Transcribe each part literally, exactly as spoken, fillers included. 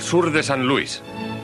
sur de San Luis.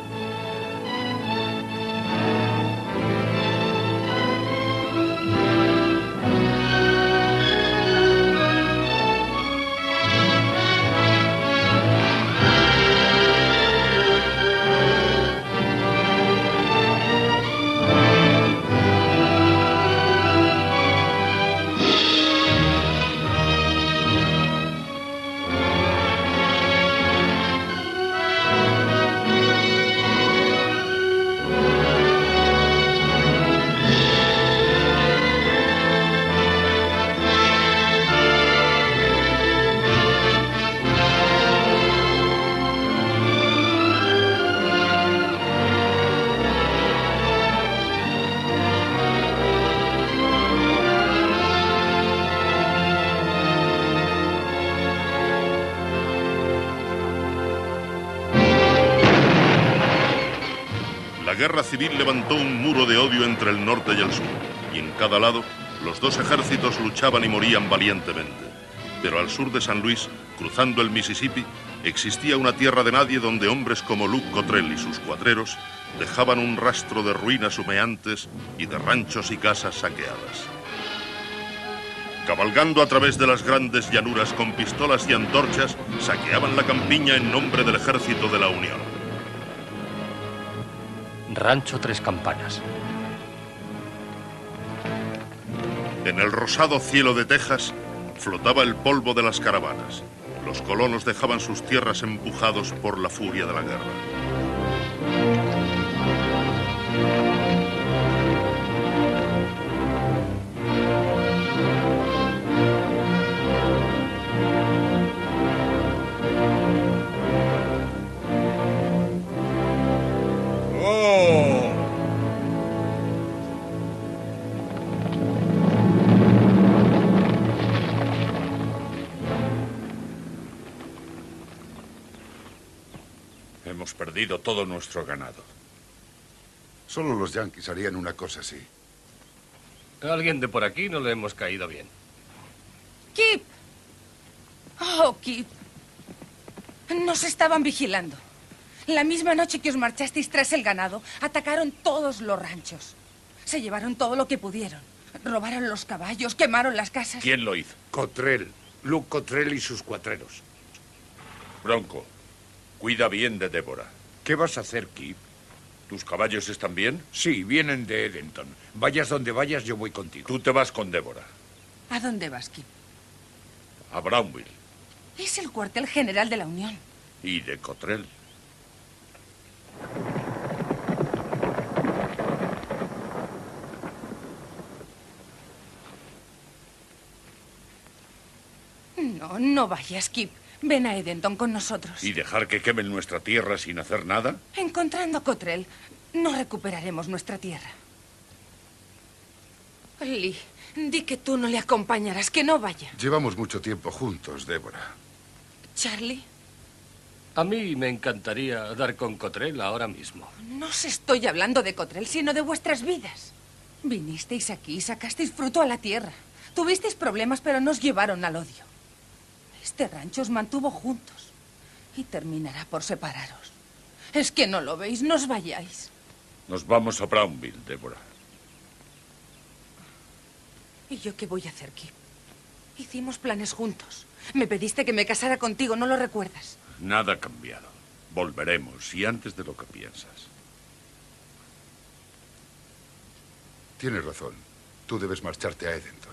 La guerra civil levantó un muro de odio entre el norte y el sur, y en cada lado los dos ejércitos luchaban y morían valientemente. Pero al sur de San Luis, cruzando el Mississippi, existía una tierra de nadie donde hombres como Luke Cottrell y sus cuatreros dejaban un rastro de ruinas humeantes y de ranchos y casas saqueadas. Cabalgando a través de las grandes llanuras con pistolas y antorchas, saqueaban la campiña en nombre del ejército de la Unión. Rancho Tres Campanas. En el rosado cielo de Texas flotaba el polvo de las caravanas. Los colonos dejaban sus tierras empujados por la furia de la guerra. Hemos perdido todo nuestro ganado. Solo los yanquis harían una cosa así. A alguien de por aquí no le hemos caído bien. ¡Kip! ¡Oh, Kip! Nos estaban vigilando. La misma noche que os marchasteis tras el ganado, atacaron todos los ranchos. Se llevaron todo lo que pudieron. Robaron los caballos, quemaron las casas. ¿Quién lo hizo? Cottrell. Luke Cottrell y sus cuatreros. Bronco, cuida bien de Débora. ¿Qué vas a hacer, Kip? ¿Tus caballos están bien? Sí, vienen de Edenton. Vayas donde vayas, yo voy contigo. Tú te vas con Débora. ¿A dónde vas, Kip? A Brownville. Es el cuartel general de la Unión. Y de Cottrell. No, no vayas, Kip. Ven a Edenton con nosotros. ¿Y dejar que quemen nuestra tierra sin hacer nada? Encontrando a Cottrell, no recuperaremos nuestra tierra. Lee, di que tú no le acompañarás, que no vaya. Llevamos mucho tiempo juntos, Débora. Charlie. A mí me encantaría dar con Cottrell ahora mismo. No os estoy hablando de Cottrell, sino de vuestras vidas. Vinisteis aquí y sacasteis fruto a la tierra. Tuvisteis problemas, pero no os llevaron al odio. Este rancho os mantuvo juntos y terminará por separaros. ¿Es que no lo veis? No os vayáis. Nos vamos a Brownville, Débora. ¿Y yo qué voy a hacer, Kip? Hicimos planes juntos. Me pediste que me casara contigo, ¿no lo recuerdas? Nada ha cambiado. Volveremos, y antes de lo que piensas. Tienes razón. Tú debes marcharte a Edenton.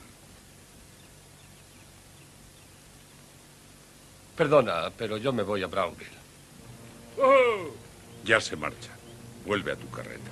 Perdona, pero yo me voy a Brownville. ¡Oh! Ya se marcha. Vuelve a tu carreta.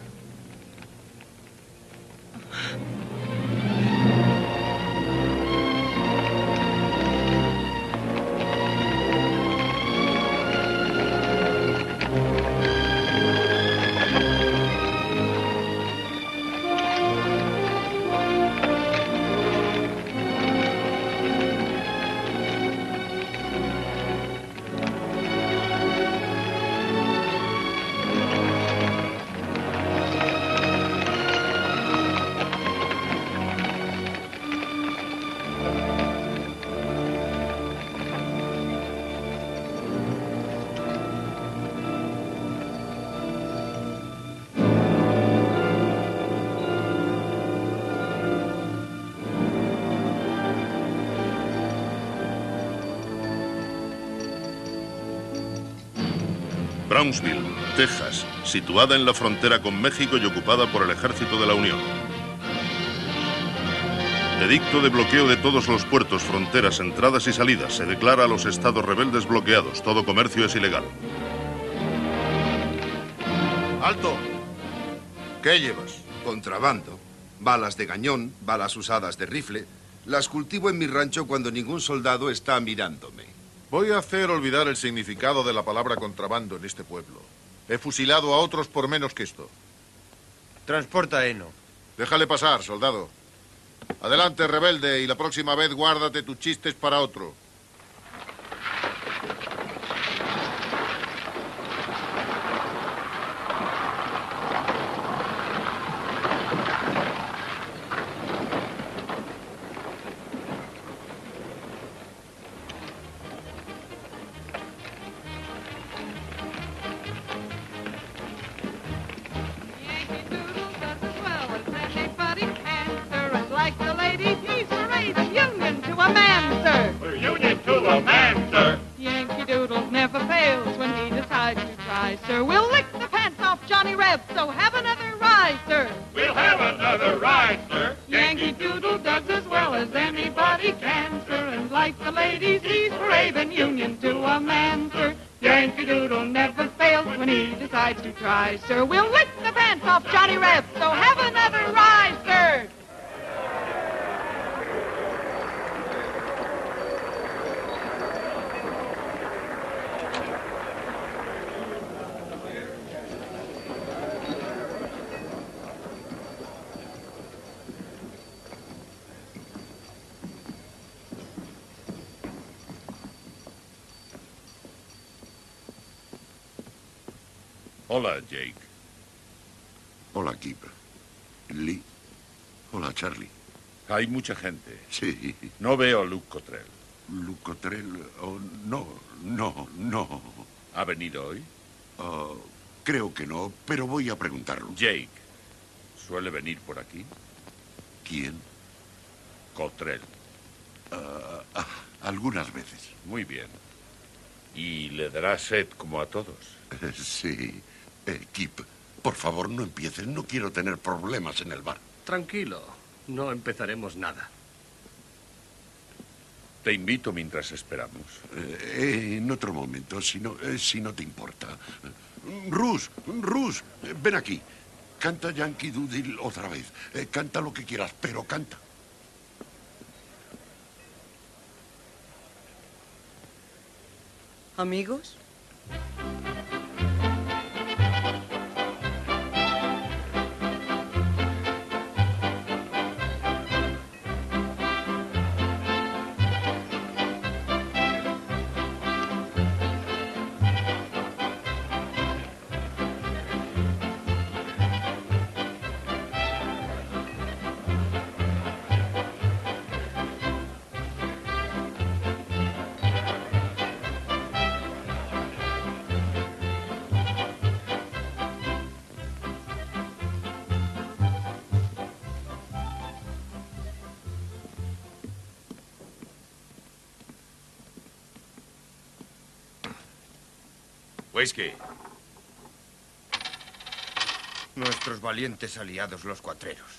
Brownsville, Texas, situada en la frontera con México y ocupada por el Ejército de la Unión. Edicto de bloqueo de todos los puertos, fronteras, entradas y salidas. Se declara a los estados rebeldes bloqueados. Todo comercio es ilegal. ¡Alto! ¿Qué llevas? Contrabando. Balas de cañón, balas usadas de rifle. Las cultivo en mi rancho cuando ningún soldado está mirándome. Voy a hacer olvidar el significado de la palabra contrabando en este pueblo. He fusilado a otros por menos que esto. Transporta heno. Déjale pasar, soldado. Adelante, rebelde, y la próxima vez guárdate tus chistes para otro. Sir, we'll lick the pants off Johnny Reb, so have another ride, sir. Hola, Jake. Hola, Kip. Lee. Hola, Charlie. Hay mucha gente. Sí. No veo a Luke Cottrell. Luke Cottrell... Oh, no, no, no. ¿Ha venido hoy? Uh, creo que no, pero voy a preguntarlo. Jake, ¿suele venir por aquí? ¿Quién? Cottrell. Uh, ah, algunas veces. Muy bien. ¿Y le dará sed como a todos? Eh, sí. Eh, Kip, por favor, no empieces. No quiero tener problemas en el bar. Tranquilo. No empezaremos nada. Te invito mientras esperamos. Eh, en otro momento, si no, eh, si no te importa. Rus, Rus, eh, ven aquí. Canta Yankee Doodle otra vez. Eh, canta lo que quieras, pero canta. ¿Amigos? Whisky. Nuestros valientes aliados, los cuatreros.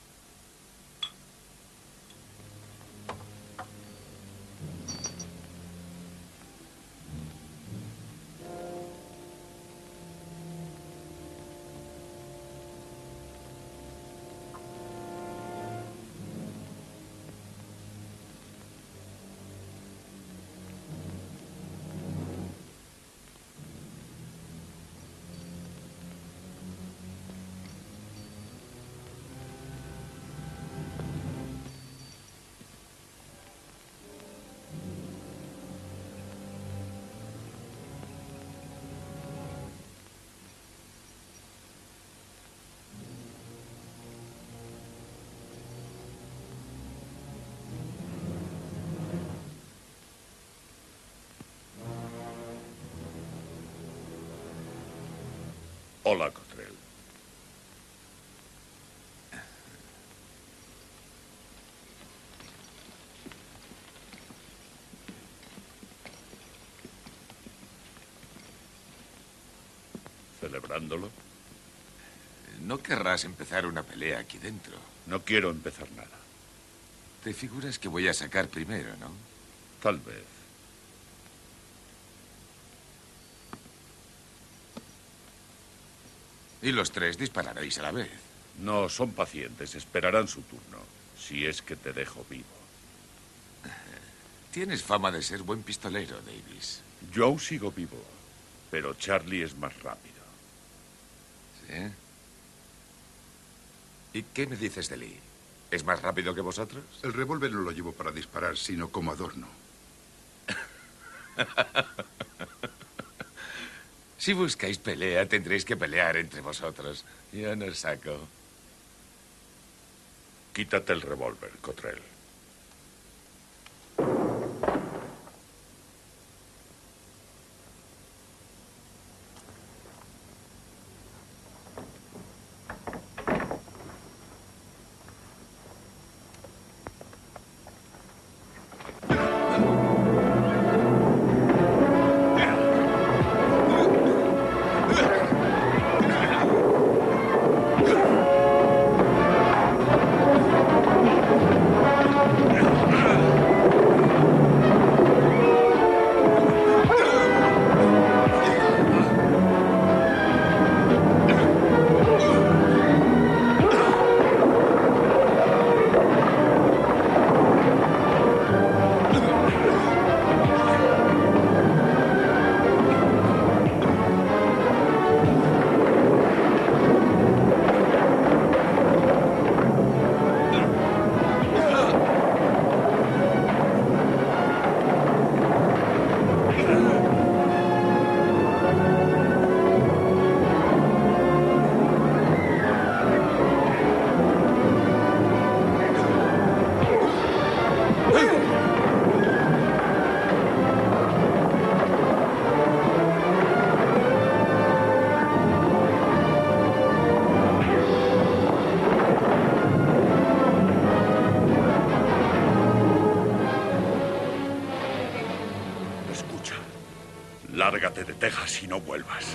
Hola, Cottrell. ¿Celebrándolo? No querrás empezar una pelea aquí dentro. No quiero empezar nada. Te figuras que voy a sacar primero, ¿no? Tal vez. Y los tres dispararéis a la vez. No, son pacientes. Esperarán su turno. Si es que te dejo vivo. Tienes fama de ser buen pistolero, Davis. Yo aún sigo vivo. Pero Charlie es más rápido. ¿Sí? ¿Y qué me dices de Lee? ¿Es más rápido que vosotros? El revólver no lo llevo para disparar, sino como adorno. Si buscáis pelea, tendréis que pelear entre vosotros. Yo no saco. Quítate el revólver, Cottrell. Lárgate de Texas y no vuelvas.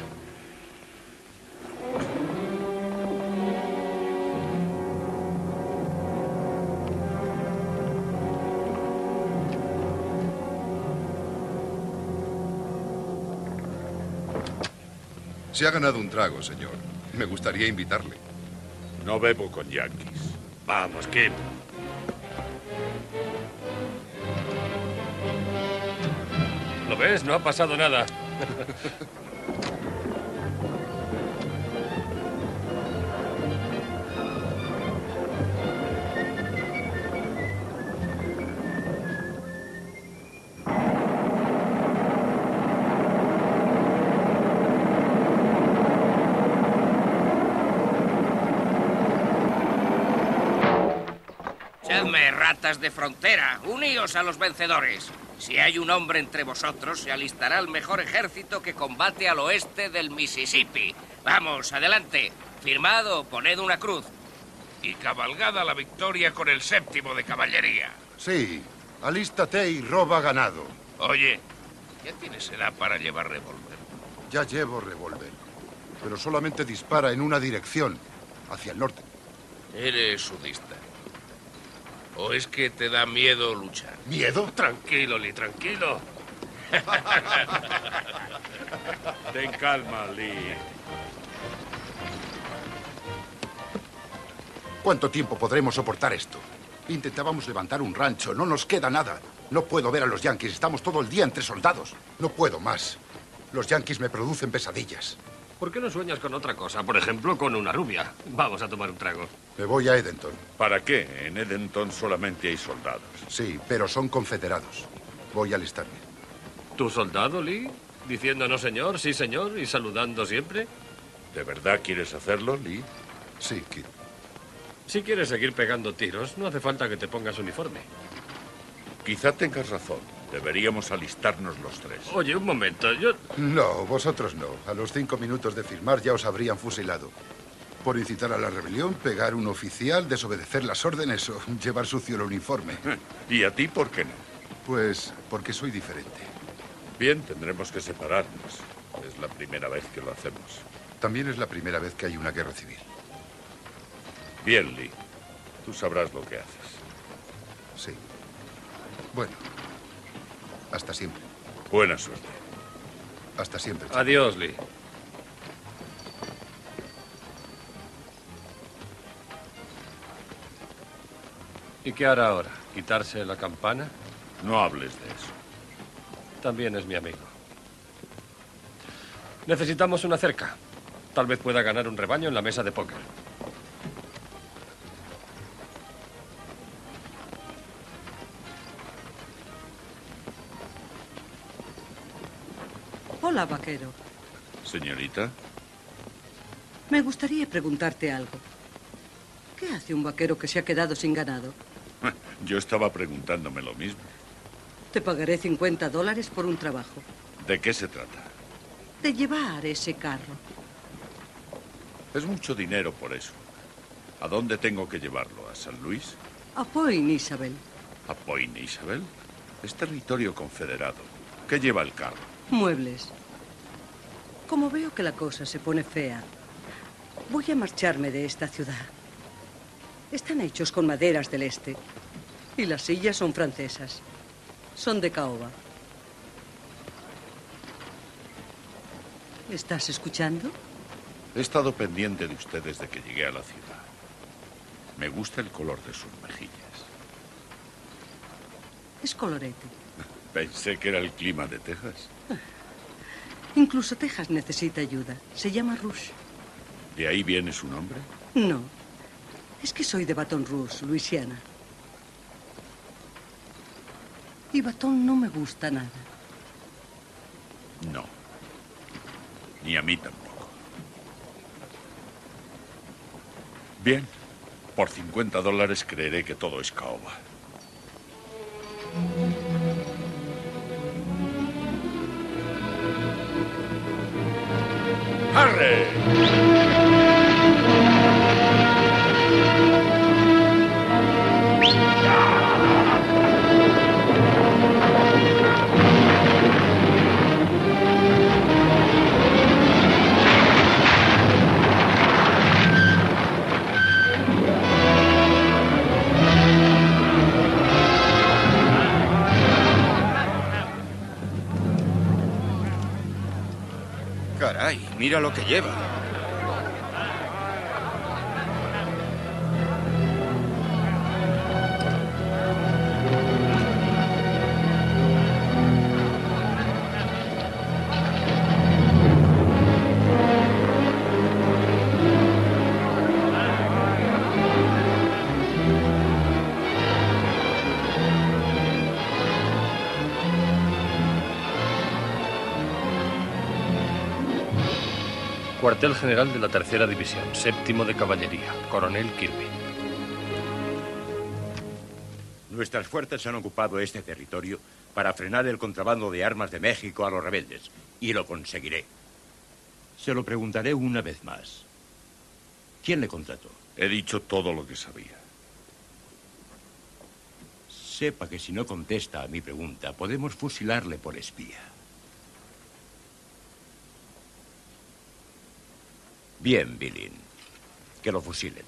Se ha ganado un trago, señor. Me gustaría invitarle. No bebo con yanquis. Vamos, Kip. ¿Lo ves? No ha pasado nada. Sedme, ratas de frontera, uníos a los vencedores. Si hay un hombre entre vosotros, se alistará el mejor ejército que combate al oeste del Mississippi. Vamos, adelante. Firmado, poned una cruz. Y cabalgada la victoria con el séptimo de caballería. Sí, alístate y roba ganado. Oye, ¿ya tienes edad para llevar revólver? Ya llevo revólver, pero solamente dispara en una dirección, hacia el norte. Eres sudista. ¿O es que te da miedo luchar? ¿Miedo? Tranquilo, Lee, tranquilo. Ten calma, Lee. ¿Cuánto tiempo podremos soportar esto? Intentábamos levantar un rancho, no nos queda nada. No puedo ver a los yanquis, estamos todo el día entre soldados. No puedo más. Los yanquis me producen pesadillas. ¿Por qué no sueñas con otra cosa? Por ejemplo, con una rubia. Vamos a tomar un trago. Me voy a Edenton. ¿Para qué? En Edenton solamente hay soldados. Sí, pero son confederados. Voy a alistarme. ¿Tu soldado, Lee? Diciendo no señor, sí señor y saludando siempre. ¿De verdad quieres hacerlo, Lee? Sí, Kid. Si quieres seguir pegando tiros, no hace falta que te pongas uniforme. Quizá tengas razón. Deberíamos alistarnos los tres. Oye, un momento, yo... No, vosotros no. A los cinco minutos de firmar ya os habrían fusilado. Por incitar a la rebelión, pegar un oficial, desobedecer las órdenes o llevar sucio el uniforme. ¿Y a ti por qué no? Pues porque soy diferente. Bien, tendremos que separarnos. Es la primera vez que lo hacemos. También es la primera vez que hay una guerra civil. Bien, Lee. Tú sabrás lo que haces. Sí. Bueno. Hasta siempre. Buena suerte. Hasta siempre. Adiós, Lee. ¿Y qué hará ahora? ¿Quitarse la campana? No hables de eso. También es mi amigo. Necesitamos una cerca. Tal vez pueda ganar un rebaño en la mesa de póker. Hola, vaquero. Señorita. Me gustaría preguntarte algo. ¿Qué hace un vaquero que se ha quedado sin ganado? Yo estaba preguntándome lo mismo. Te pagaré cincuenta dólares por un trabajo. ¿De qué se trata? De llevar ese carro. Es mucho dinero por eso. ¿A dónde tengo que llevarlo? ¿A San Luis? A Point Isabel. ¿A Point Isabel? Es territorio confederado. ¿Qué lleva el carro? Muebles. Como veo que la cosa se pone fea, voy a marcharme de esta ciudad. Están hechos con maderas del este. Y las sillas son francesas. Son de caoba. ¿Estás escuchando? He estado pendiente de usted desde que llegué a la ciudad. Me gusta el color de sus mejillas. Es colorete. Pensé que era el clima de Texas. Incluso Texas necesita ayuda. Se llama Rush. ¿De ahí viene su nombre? No. Es que soy de Baton Rouge, Luisiana. Y Baton no me gusta nada. No. Ni a mí tampoco. Bien. Por cincuenta dólares creeré que todo es caoba. ¡Arre! Caray, mira lo que lleva. Cuartel General de la Tercera División, séptimo de Caballería, Coronel Kirby. Nuestras fuerzas han ocupado este territorio para frenar el contrabando de armas de México a los rebeldes, y lo conseguiré. Se lo preguntaré una vez más. ¿Quién le contrató? He dicho todo lo que sabía. Sepa que si no contesta a mi pregunta, podemos fusilarle por espía. Bien, Billin. Que lo fusilen.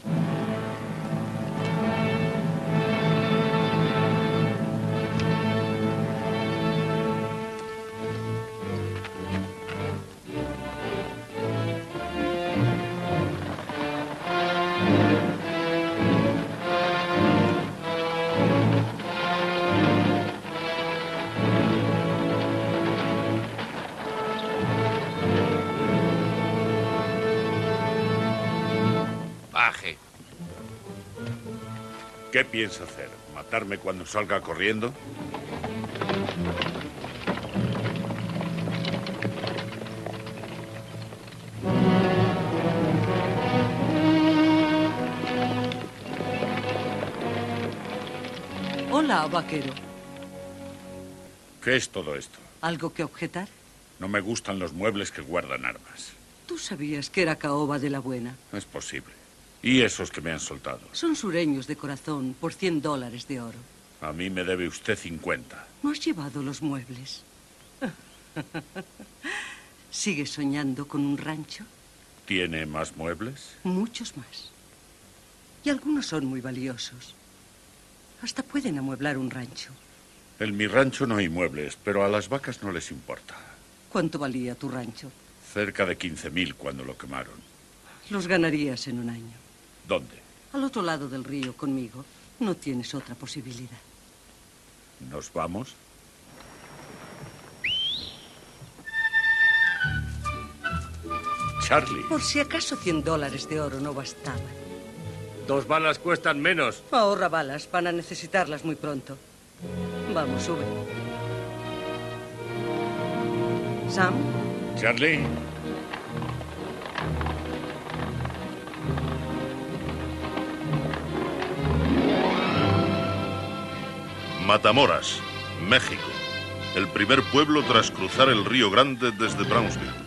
Baje. ¿Qué piensa hacer? ¿Matarme cuando salga corriendo? Hola, vaquero. ¿Qué es todo esto? ¿Algo que objetar? No me gustan los muebles que guardan armas. Tú sabías que era caoba de la buena. Es posible. ¿Y esos que me han soltado? Son sureños de corazón por cien dólares de oro. A mí me debe usted cincuenta. ¿No has llevado los muebles? ¿Sigues soñando con un rancho? ¿Tiene más muebles? Muchos más. Y algunos son muy valiosos. Hasta pueden amueblar un rancho. En mi rancho no hay muebles, pero a las vacas no les importa. ¿Cuánto valía tu rancho? Cerca de quince mil cuando lo quemaron. Los ganarías en un año. ¿Dónde? Al otro lado del río, conmigo. No tienes otra posibilidad. ¿Nos vamos? Charlie. Por si acaso cien dólares de oro no bastaban. Dos balas cuestan menos. Ahorra balas, van a necesitarlas muy pronto. Vamos, sube. Sam. Charlie. Matamoras, México. El primer pueblo tras cruzar el Río Grande desde Brownsville.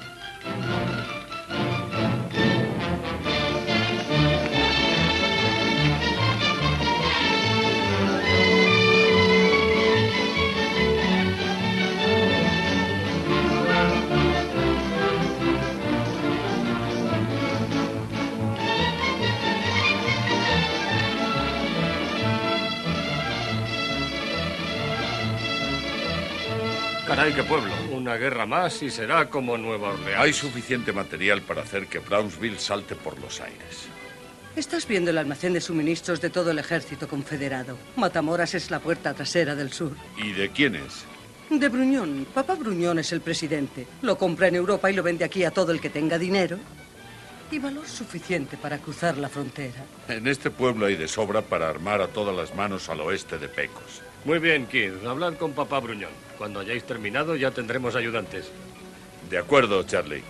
Caray, qué pueblo. Una guerra más y será como Nueva Orleans. Hay suficiente material para hacer que Brownsville salte por los aires. Estás viendo el almacén de suministros de todo el ejército confederado. Matamoras es la puerta trasera del sur. ¿Y de quién es? De Bruñón. Papá Bruñón es el presidente. Lo compra en Europa y lo vende aquí a todo el que tenga dinero. Y valor suficiente para cruzar la frontera. En este pueblo hay de sobra para armar a todas las manos al oeste de Pecos. Muy bien, Kid. Hablad con papá Bruñón. Cuando hayáis terminado ya tendremos ayudantes. De acuerdo, Charlie.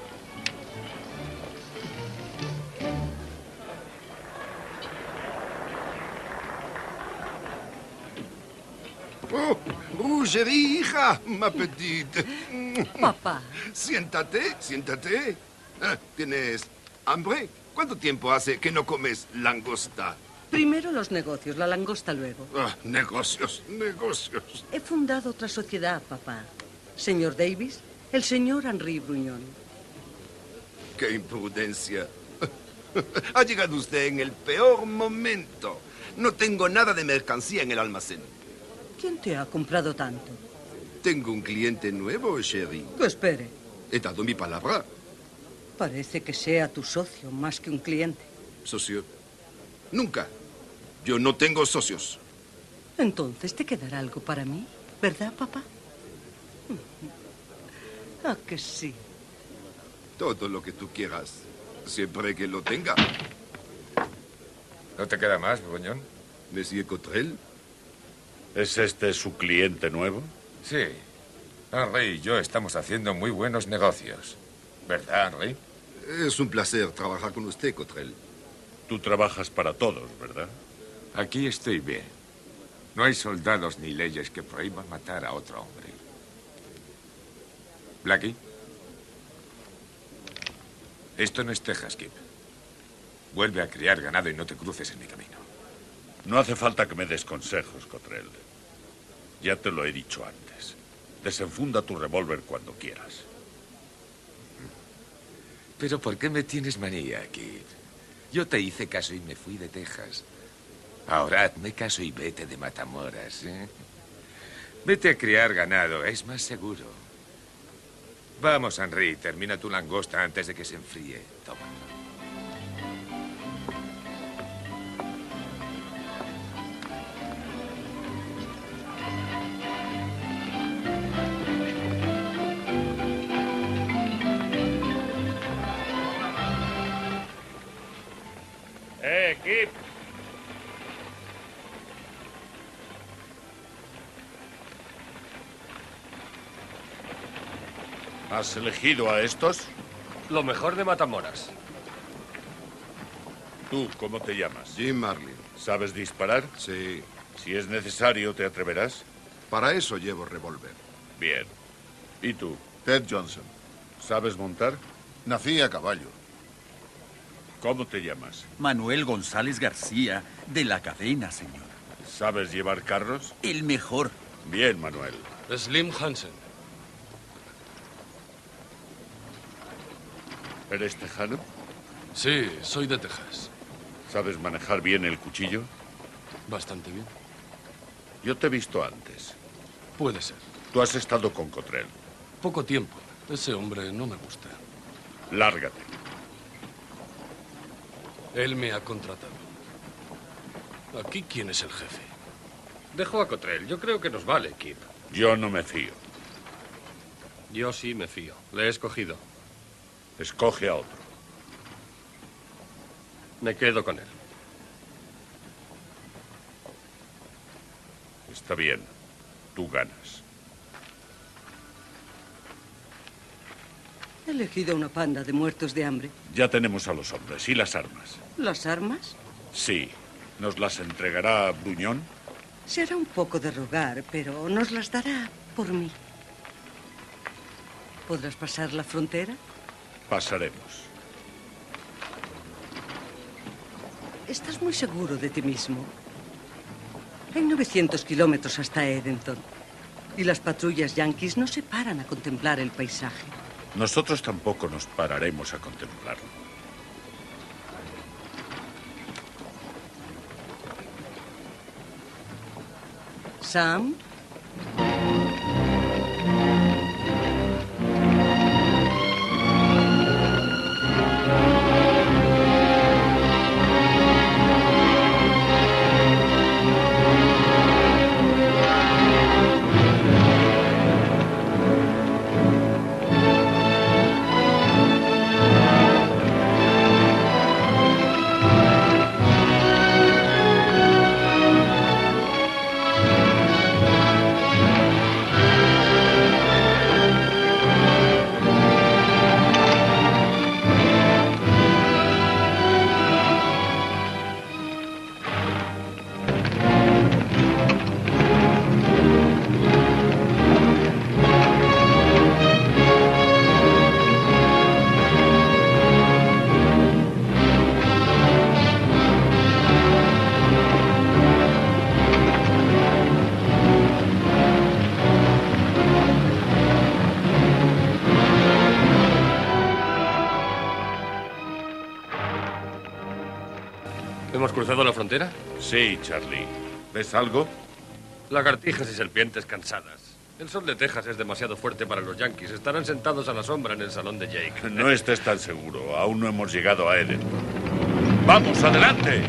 Oh, Rougerie, hija, ma petite. Papá. Siéntate, siéntate. Ah, ¿Tienes hambre? ¿Cuánto tiempo hace que no comes langosta? Primero los negocios, la langosta luego. Ah, negocios, negocios. He fundado otra sociedad, papá. Señor Davis, el señor Henry Bruñón. ¡Qué imprudencia! Ha llegado usted en el peor momento. No tengo nada de mercancía en el almacén. ¿Quién te ha comprado tanto? Tengo un cliente nuevo, Sherry. Que espere. He dado mi palabra. Parece que sea tu socio más que un cliente. ¿Socio? Nunca. Yo no tengo socios. Entonces te quedará algo para mí, ¿verdad, papá? Ah, que sí. Todo lo que tú quieras, siempre que lo tenga. ¿No te queda más, Bruñón? Monsieur Cottrell. ¿Es este su cliente nuevo? Sí. Henry y yo estamos haciendo muy buenos negocios. ¿Verdad, Henry? Es un placer trabajar con usted, Cottrell. Tú trabajas para todos, ¿verdad? Aquí estoy bien. No hay soldados ni leyes que prohíban matar a otro hombre. Blackie. Esto no es Texas, Kip. Vuelve a criar ganado y no te cruces en mi camino. No hace falta que me des consejos, Cottrell. Ya te lo he dicho antes. Desenfunda tu revólver cuando quieras. ¿Pero por qué me tienes manía, Kip? Yo te hice caso y me fui de Texas. Ahora hazme caso y vete de Matamoras, ¿eh? Vete a criar ganado, es más seguro. Vamos, Henry, termina tu langosta antes de que se enfríe. Toma. ¡Eh, Kip! ¿Has elegido a estos? Lo mejor de Matamoras. ¿Tú cómo te llamas? Jim Marlin. ¿Sabes disparar? Sí. Si es necesario, ¿te atreverás? Para eso llevo revólver. Bien. ¿Y tú? Ted Johnson. ¿Sabes montar? Nací a caballo. ¿Cómo te llamas? Manuel González García, de la cadena, señor. ¿Sabes llevar carros? El mejor. Bien, Manuel. Slim Hansen. ¿Eres tejano? Sí, soy de Texas. ¿Sabes manejar bien el cuchillo? Bastante bien. Yo te he visto antes. Puede ser. Tú has estado con Cottrell. Poco tiempo. Ese hombre no me gusta. Lárgate. Él me ha contratado. Aquí, ¿quién es el jefe? Dejo a Cottrell. Yo creo que nos vale, Kid. Yo no me fío. Yo sí me fío. Le he escogido. Escoge a otro. Me quedo con él. Está bien. Tú ganas. He elegido una panda de muertos de hambre. Ya tenemos a los hombres. ¿Y las armas? ¿Las armas? Sí. ¿Nos las entregará Bruñón? Será un poco de rogar, pero nos las dará por mí. ¿Podrás pasar la frontera? Pasaremos. ¿Estás muy seguro de ti mismo? Hay novecientos kilómetros hasta Edenton. Y las patrullas yanquis no se paran a contemplar el paisaje. Nosotros tampoco nos pararemos a contemplarlo. Sam. ¿Hemos cruzado la frontera? Sí, Charlie. ¿Ves algo? Lagartijas y serpientes cansadas. El sol de Texas es demasiado fuerte para los yanquis. Estarán sentados a la sombra en el salón de Jake. No estés tan seguro. Aún no hemos llegado a Eden. ¡Vamos, adelante!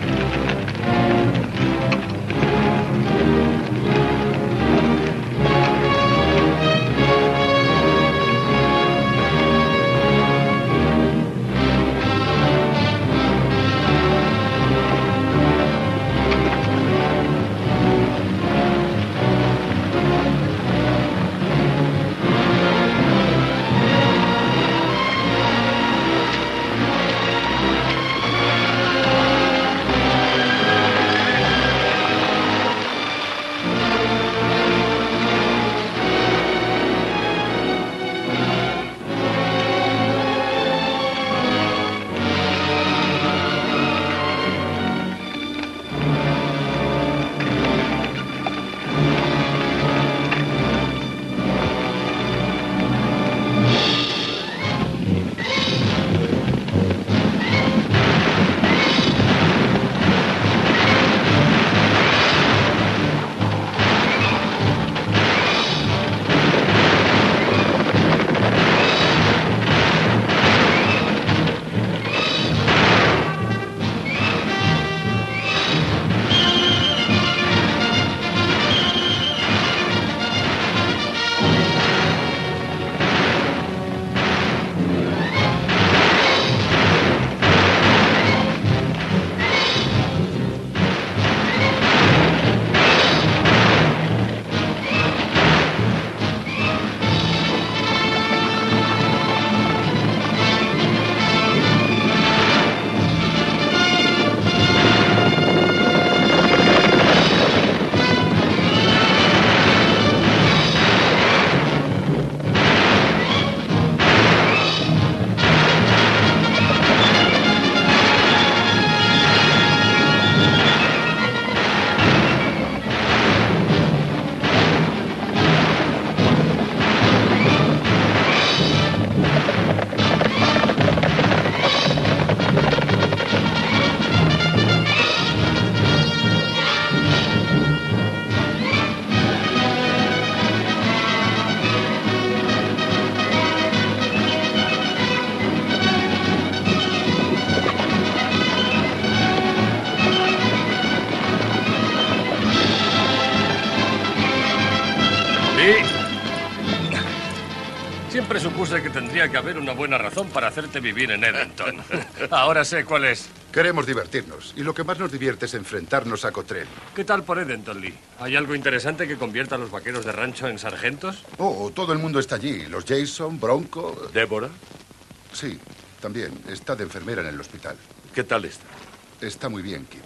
supuse que tendría que haber una buena razón para hacerte vivir en Edenton. Ahora sé cuál es. Queremos divertirnos, y lo que más nos divierte es enfrentarnos a Cottrell. ¿Qué tal por Edenton, Lee? ¿Hay algo interesante que convierta a los vaqueros de rancho en sargentos? Oh, todo el mundo está allí. Los Jason, Bronco... ¿Débora? Sí, también. Está de enfermera en el hospital. ¿Qué tal está? Está muy bien, Kip.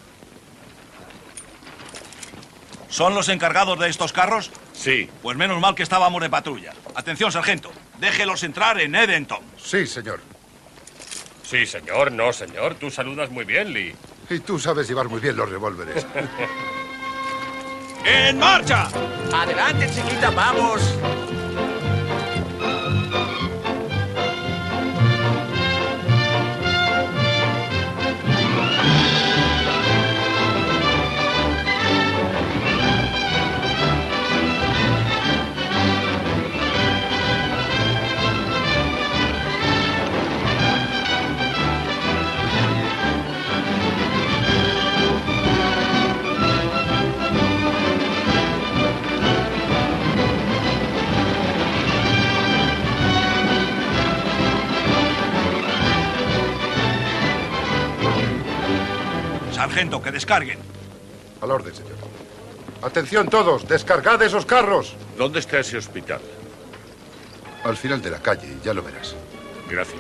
¿Son los encargados de estos carros? Sí. Pues menos mal que estábamos de patrulla. Atención, sargento. Déjelos entrar en Edenton. Sí, señor. Sí, señor. No, señor. Tú saludas muy bien, Lee. Y tú sabes llevar muy bien los revólveres. ¡En marcha! Adelante, chiquita, vamos. Sargento, que descarguen. Al orden, señor. Atención todos, descargad esos carros. ¿Dónde está ese hospital? Al final de la calle, ya lo verás. Gracias.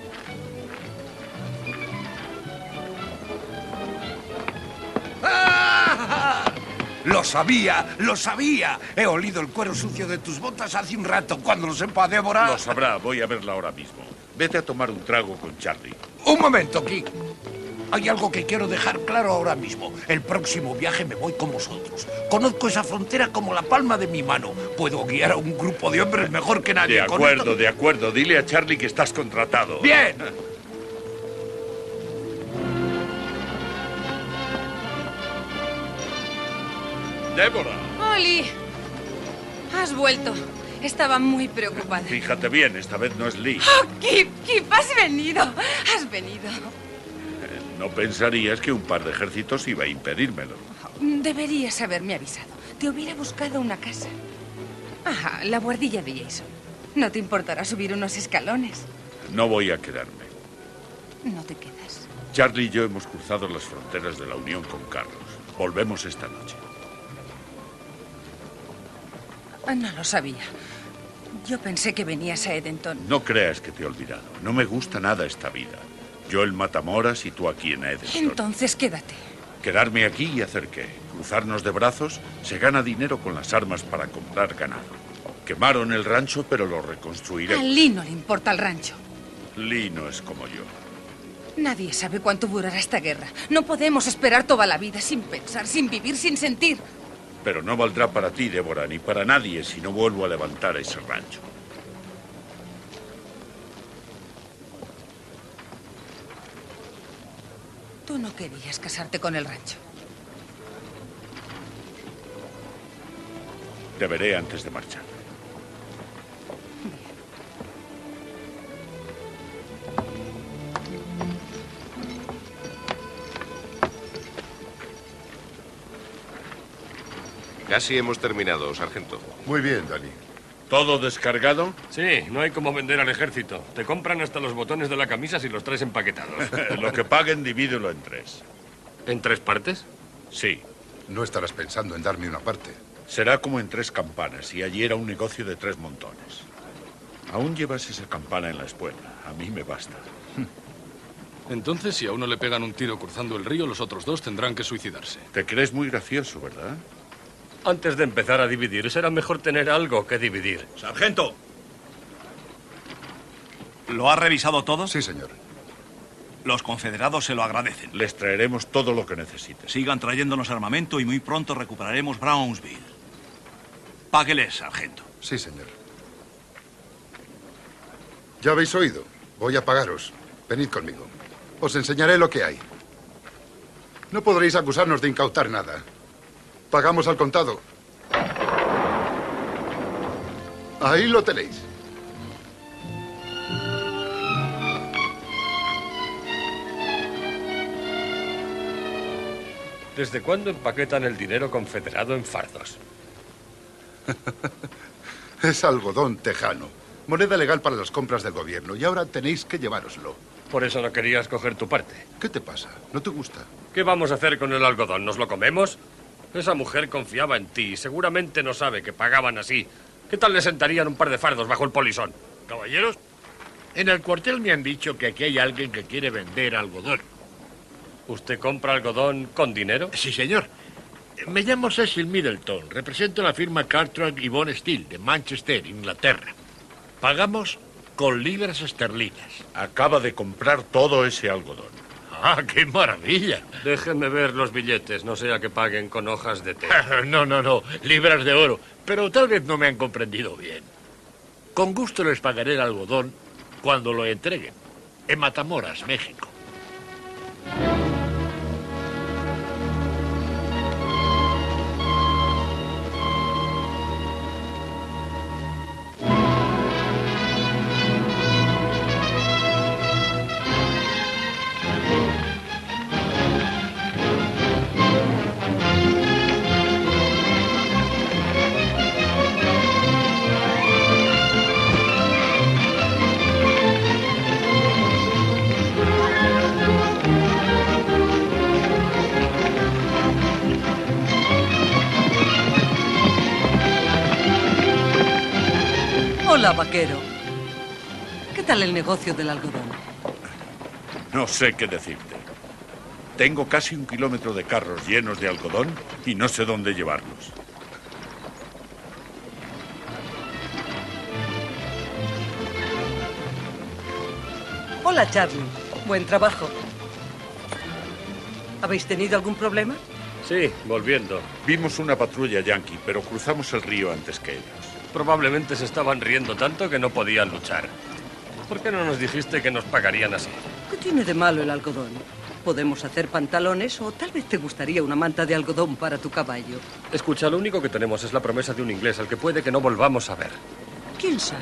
¡Ah! ¡Lo sabía! ¡Lo sabía! He olido el cuero sucio de tus botas hace un rato. Cuando lo sepa Débora... Lo sabrá. Voy a verla ahora mismo. Vete a tomar un trago con Charlie. Un momento, Kik. Hay algo que quiero dejar claro ahora mismo. El próximo viaje me voy con vosotros. Conozco esa frontera como la palma de mi mano. Puedo guiar a un grupo de hombres mejor que nadie. De Con acuerdo, esto... de acuerdo. Dile a Charlie que estás contratado. ¡Bien! ¡Débora! Oli, has vuelto. Estaba muy preocupada. Fíjate bien, esta vez no es Lee. Oh, Kip, Kip, has venido. Has venido. No pensarías que un par de ejércitos iba a impedírmelo. Deberías haberme avisado. Te hubiera buscado una casa. Ajá, la guardilla de Jason. No te importará subir unos escalones. No voy a quedarme. No te quedas. Charlie y yo hemos cruzado las fronteras de la Unión con Carlos. Volvemos esta noche. No lo sabía. Yo pensé que venías a Edenton. No creas que te he olvidado. No me gusta nada esta vida. Yo en Matamoras y tú aquí en Edenton. Entonces quédate. ¿Quedarme aquí y hacer qué? ¿Cruzarnos de brazos? Se gana dinero con las armas para comprar ganado. Quemaron el rancho, pero lo reconstruiremos. A Lee no le importa el rancho. Lee no es como yo. Nadie sabe cuánto durará esta guerra. No podemos esperar toda la vida sin pensar, sin vivir, sin sentir. Pero no valdrá para ti, Débora, ni para nadie si no vuelvo a levantar ese rancho. Tú no querías casarte con el rancho. Te veré antes de marchar. Casi hemos terminado, sargento. Muy bien, Dani. ¿Todo descargado? Sí, no hay como vender al ejército. Te compran hasta los botones de la camisa si los traes empaquetados. Lo que paguen, divídelo en tres. ¿En tres partes? Sí. No estarás pensando en darme una parte. Será como en Tres Campanas, y allí era un negocio de tres montones. Aún llevas esa campana en la espuela. A mí me basta. Entonces, si a uno le pegan un tiro cruzando el río, los otros dos tendrán que suicidarse. Te crees muy gracioso, ¿verdad? Antes de empezar a dividir, será mejor tener algo que dividir. ¡Sargento! ¿Lo ha revisado todo? Sí, señor. Los confederados se lo agradecen. Les traeremos todo lo que necesiten. Sigan trayéndonos armamento y muy pronto recuperaremos Brownsville. Págueles, sargento. Sí, señor. Ya habéis oído. Voy a pagaros. Venid conmigo. Os enseñaré lo que hay. No podréis acusarnos de incautar nada. Pagamos al contado. Ahí lo tenéis. ¿Desde cuándo empaquetan el dinero confederado en fardos? Es algodón tejano. Moneda legal para las compras del gobierno. Y ahora tenéis que llevároslo. Por eso no querías coger tu parte. ¿Qué te pasa? ¿No te gusta? ¿Qué vamos a hacer con el algodón? ¿Nos lo comemos? Esa mujer confiaba en ti y seguramente no sabe que pagaban así. ¿Qué tal le sentarían un par de fardos bajo el polisón? Caballeros, en el cuartel me han dicho que aquí hay alguien que quiere vender algodón. ¿Usted compra algodón con dinero? Sí, señor. Me llamo Cecil Middleton. Represento la firma Cartwright y Bond Steel de Manchester, Inglaterra. Pagamos con libras esterlinas. Acaba de comprar todo ese algodón. ¡Ah, qué maravilla! Déjenme ver los billetes, no sea que paguen con hojas de té. No, no, no, libras de oro. Pero tal vez no me han comprendido bien. Con gusto les pagaré el algodón cuando lo entreguen, en Matamoras, México. Hola, vaquero. ¿Qué tal el negocio del algodón? No sé qué decirte. Tengo casi un kilómetro de carros llenos de algodón y no sé dónde llevarlos. Hola, Charlie. Buen trabajo. ¿Habéis tenido algún problema? Sí, volviendo. Vimos una patrulla yanqui, pero cruzamos el río antes que ellos. Probablemente se estaban riendo tanto que no podían luchar. ¿Por qué no nos dijiste que nos pagarían así? ¿Qué tiene de malo el algodón? Podemos hacer pantalones o tal vez te gustaría una manta de algodón para tu caballo. Escucha, lo único que tenemos es la promesa de un inglés al que puede que no volvamos a ver. ¿Quién sabe?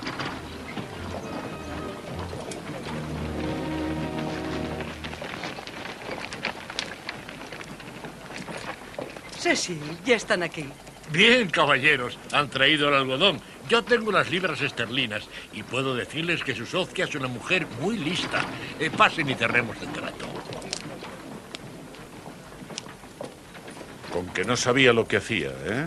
Cecil, ya están aquí. Bien, caballeros, han traído el algodón. Yo tengo las libras esterlinas y puedo decirles que su socia es una mujer muy lista. Eh, pasen y cerremos el trato. Con que no sabía lo que hacía, ¿eh?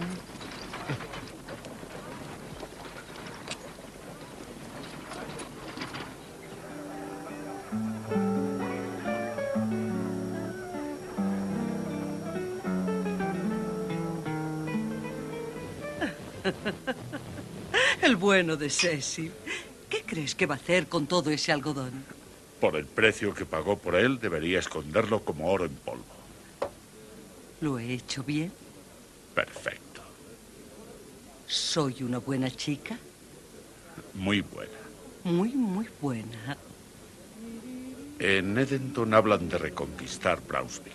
El bueno de Cecil. ¿Qué crees que va a hacer con todo ese algodón? Por el precio que pagó por él, debería esconderlo como oro en polvo. ¿Lo he hecho bien? Perfecto. ¿Soy una buena chica? Muy buena. Muy, muy buena. En Edenton hablan de reconquistar Brownsville.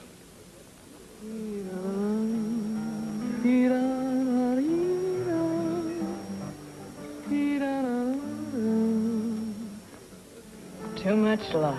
Too much love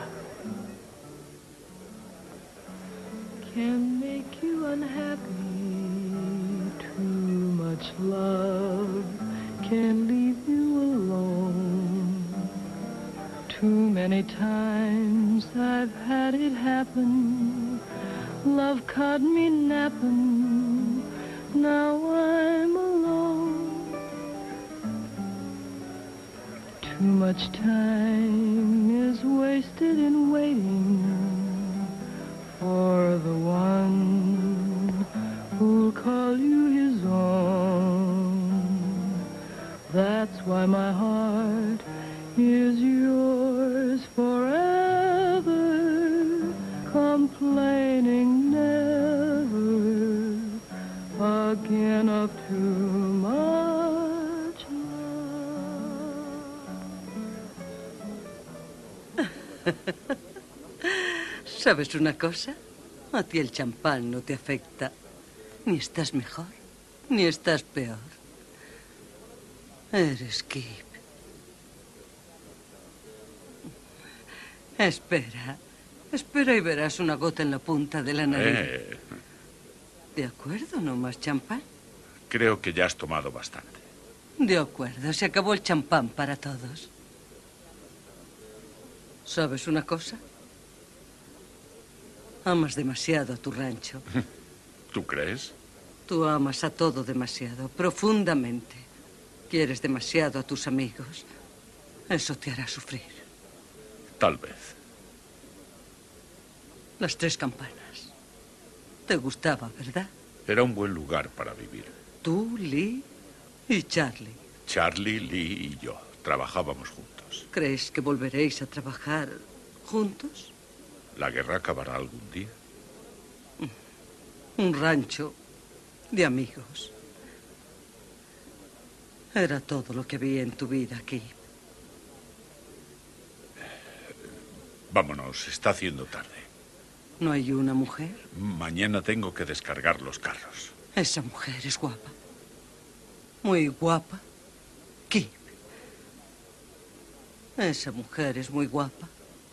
can make you unhappy. Too much love can leave you alone. Too many times I've had it happen. Love caught me napping. Now I'm alone. Too much time is wasted in waiting for the one who'll call you his own. That's why my heart is yours forever, complaining never again of too much ¿Sabes una cosa? A ti el champán no te afecta. Ni estás mejor, ni estás peor. Eres Kip. Espera. Espera y verás una gota en la punta de la nariz. Eh, ¿De acuerdo? ¿No más champán? creo que ya has tomado bastante. De acuerdo, se acabó el champán para todos. ¿Sabes una cosa? Amas demasiado a tu rancho. ¿Tú crees? Tú amas a todo demasiado, profundamente. Quieres demasiado a tus amigos. Eso te hará sufrir. Tal vez. Las Tres Campanas. Te gustaba, ¿verdad? Era un buen lugar para vivir. Tú, Lee y Charlie. Charlie, Lee y yo trabajábamos juntos. ¿Crees que volveréis a trabajar juntos? La guerra acabará algún día. Un rancho de amigos. Era todo lo que había en tu vida aquí. Vámonos, está haciendo tarde. ¿No hay una mujer? Mañana tengo que descargar los carros. Esa mujer es guapa. Muy guapa. Kip. Esa mujer es muy guapa.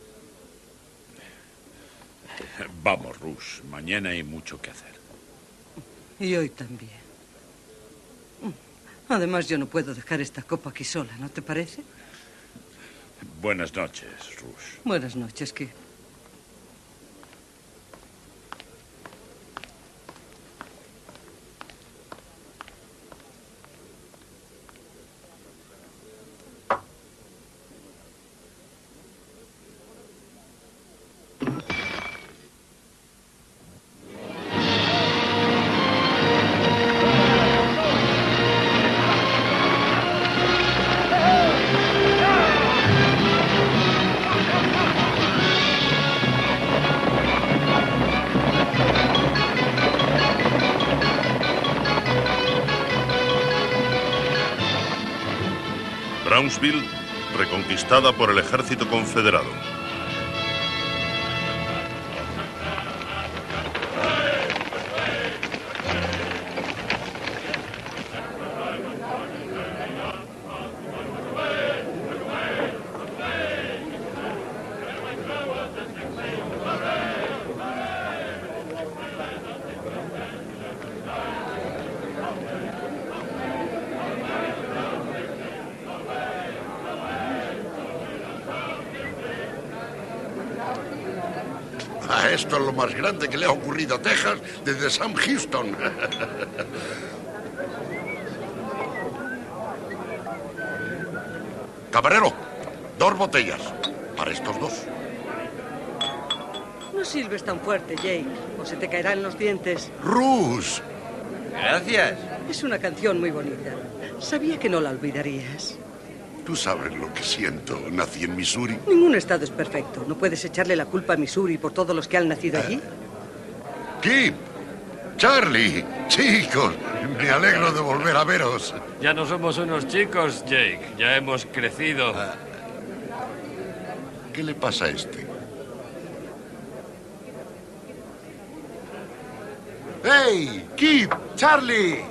Vamos, Rush. Mañana hay mucho que hacer. Y hoy también. Además, yo no puedo dejar esta copa aquí sola, ¿no te parece? Buenas noches, Rush. Buenas noches, Kip. Brownsville, reconquistada por el ejército confederado. Esto es lo más grande que le ha ocurrido a Texas desde Sam Houston. Camarero, dos botellas. Para estos dos. No silbes tan fuerte, Jake, o se te caerán los dientes. ¡Rus! Gracias. Es una canción muy bonita. Sabía que no la olvidarías. Tú sabes lo que siento. Nací en Missouri. Ningún estado es perfecto. ¿No puedes echarle la culpa a Missouri por todos los que han nacido allí? Kip, Charlie, chicos, me alegro de volver a veros. Ya no somos unos chicos, Jake. Ya hemos crecido. ¿Qué le pasa a este? ¡Hey! ¡Kip! ¡Charlie!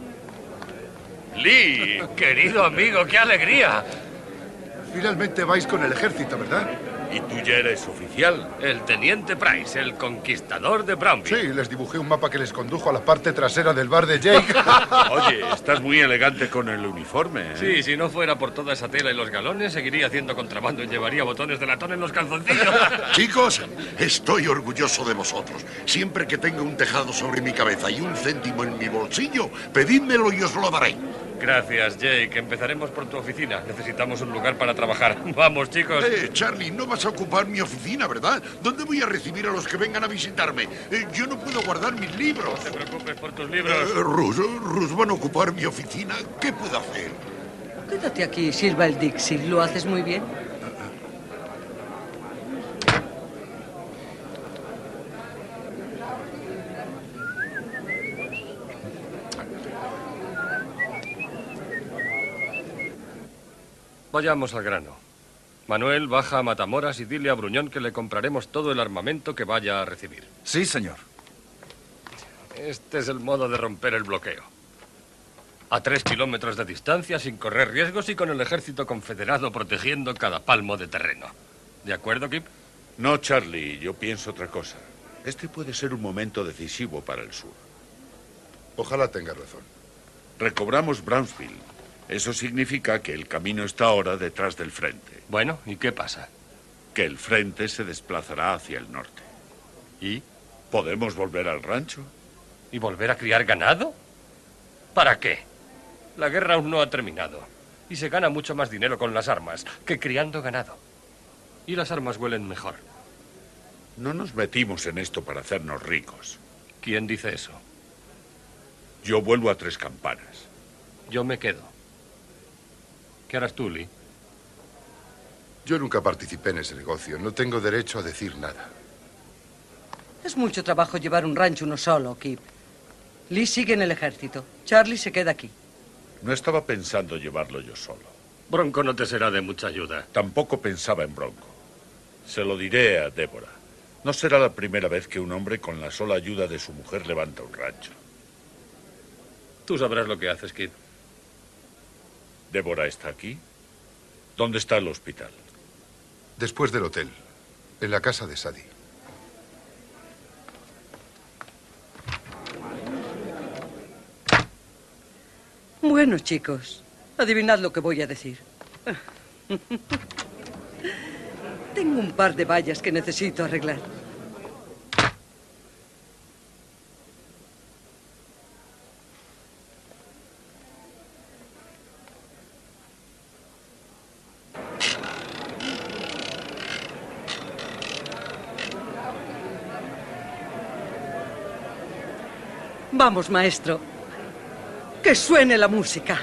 Lee, querido amigo, qué alegría. Finalmente vais con el ejército, ¿verdad? ¿Y tú ya eres oficial? El teniente Price, el conquistador de Brownville. Sí, les dibujé un mapa que les condujo a la parte trasera del bar de Jake. Oye, estás muy elegante con el uniforme, ¿eh? Sí, si no fuera por toda esa tela y los galones, seguiría haciendo contrabando y llevaría botones de latón en los calzoncillos. Chicos, estoy orgulloso de vosotros. Siempre que tenga un tejado sobre mi cabeza y un céntimo en mi bolsillo, pedídmelo y os lo daré. Gracias, Jake. Empezaremos por tu oficina. Necesitamos un lugar para trabajar. Vamos, chicos. Eh, Charlie, no vas a ocupar mi oficina, ¿verdad? ¿Dónde voy a recibir a los que vengan a visitarme? Eh, yo no puedo guardar mis libros. No te preocupes por tus libros. Eh, Rus, Rus, van a ocupar mi oficina. ¿Qué puedo hacer? Quédate aquí, silba el Dixie. Lo haces muy bien. Vayamos al grano. Manuel, baja a Matamoras y dile a Bruñón que le compraremos todo el armamento que vaya a recibir. Sí, señor. Este es el modo de romper el bloqueo. A tres kilómetros de distancia, sin correr riesgos y con el ejército confederado protegiendo cada palmo de terreno. ¿De acuerdo, Kip? No, Charlie, yo pienso otra cosa. Este puede ser un momento decisivo para el sur. Ojalá tenga razón. Recobramos Brownsville Eso significa que el camino está ahora detrás del frente. Bueno, ¿y qué pasa? Que el frente se desplazará hacia el norte. ¿Y? ¿Podemos volver al rancho? ¿Y volver a criar ganado? ¿Para qué? La guerra aún no ha terminado. Y se gana mucho más dinero con las armas que criando ganado. Y las armas huelen mejor. No nos metimos en esto para hacernos ricos. ¿Quién dice eso? Yo vuelvo a Tres Campanas. Yo me quedo. ¿Qué harás tú, Lee? Yo nunca participé en ese negocio. No tengo derecho a decir nada. Es mucho trabajo llevar un rancho uno solo, Kip. Lee sigue en el ejército. Charlie se queda aquí. No estaba pensando llevarlo yo solo. Bronco no te será de mucha ayuda. Tampoco pensaba en Bronco. Se lo diré a Débora. No será la primera vez que un hombre con la sola ayuda de su mujer levanta un rancho. Tú sabrás lo que haces, Kip. ¿Débora está aquí? ¿Dónde está el hospital? Después del hotel, en la casa de Sadie. Bueno, chicos, adivinad lo que voy a decir. Tengo un par de vallas que necesito arreglar. Vamos, maestro. Que suene la música.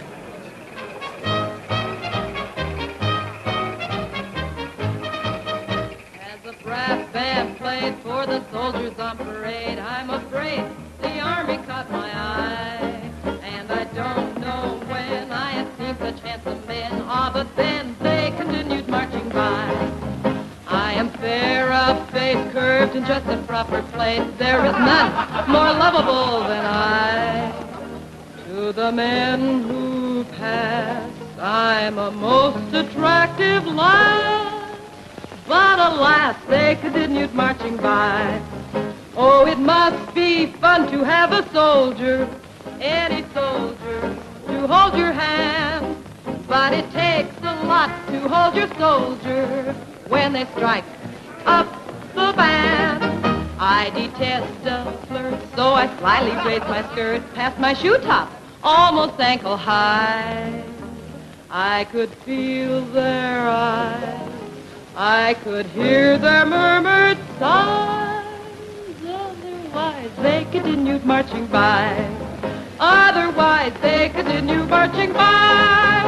As the brass band played for the soldiers on parade, I'm afraid the army caught my eye. And I don't know when I had seen such handsome men. Ah, but then they continued marching by. I am fair of face, curved in just the proper place. There is none more lovable than I. To the men who pass, I'm a most attractive lass. But alas, they continued marching by. Oh, it must be fun to have a soldier, any soldier, to hold your hand. But it takes a lot to hold your soldier when they strike up the band. I detest a flirt, so I slyly raise my skirt past my shoe top, almost ankle high. I could feel their eyes, I could hear their murmured sighs. Otherwise, they continued marching by. Otherwise, they continued marching by.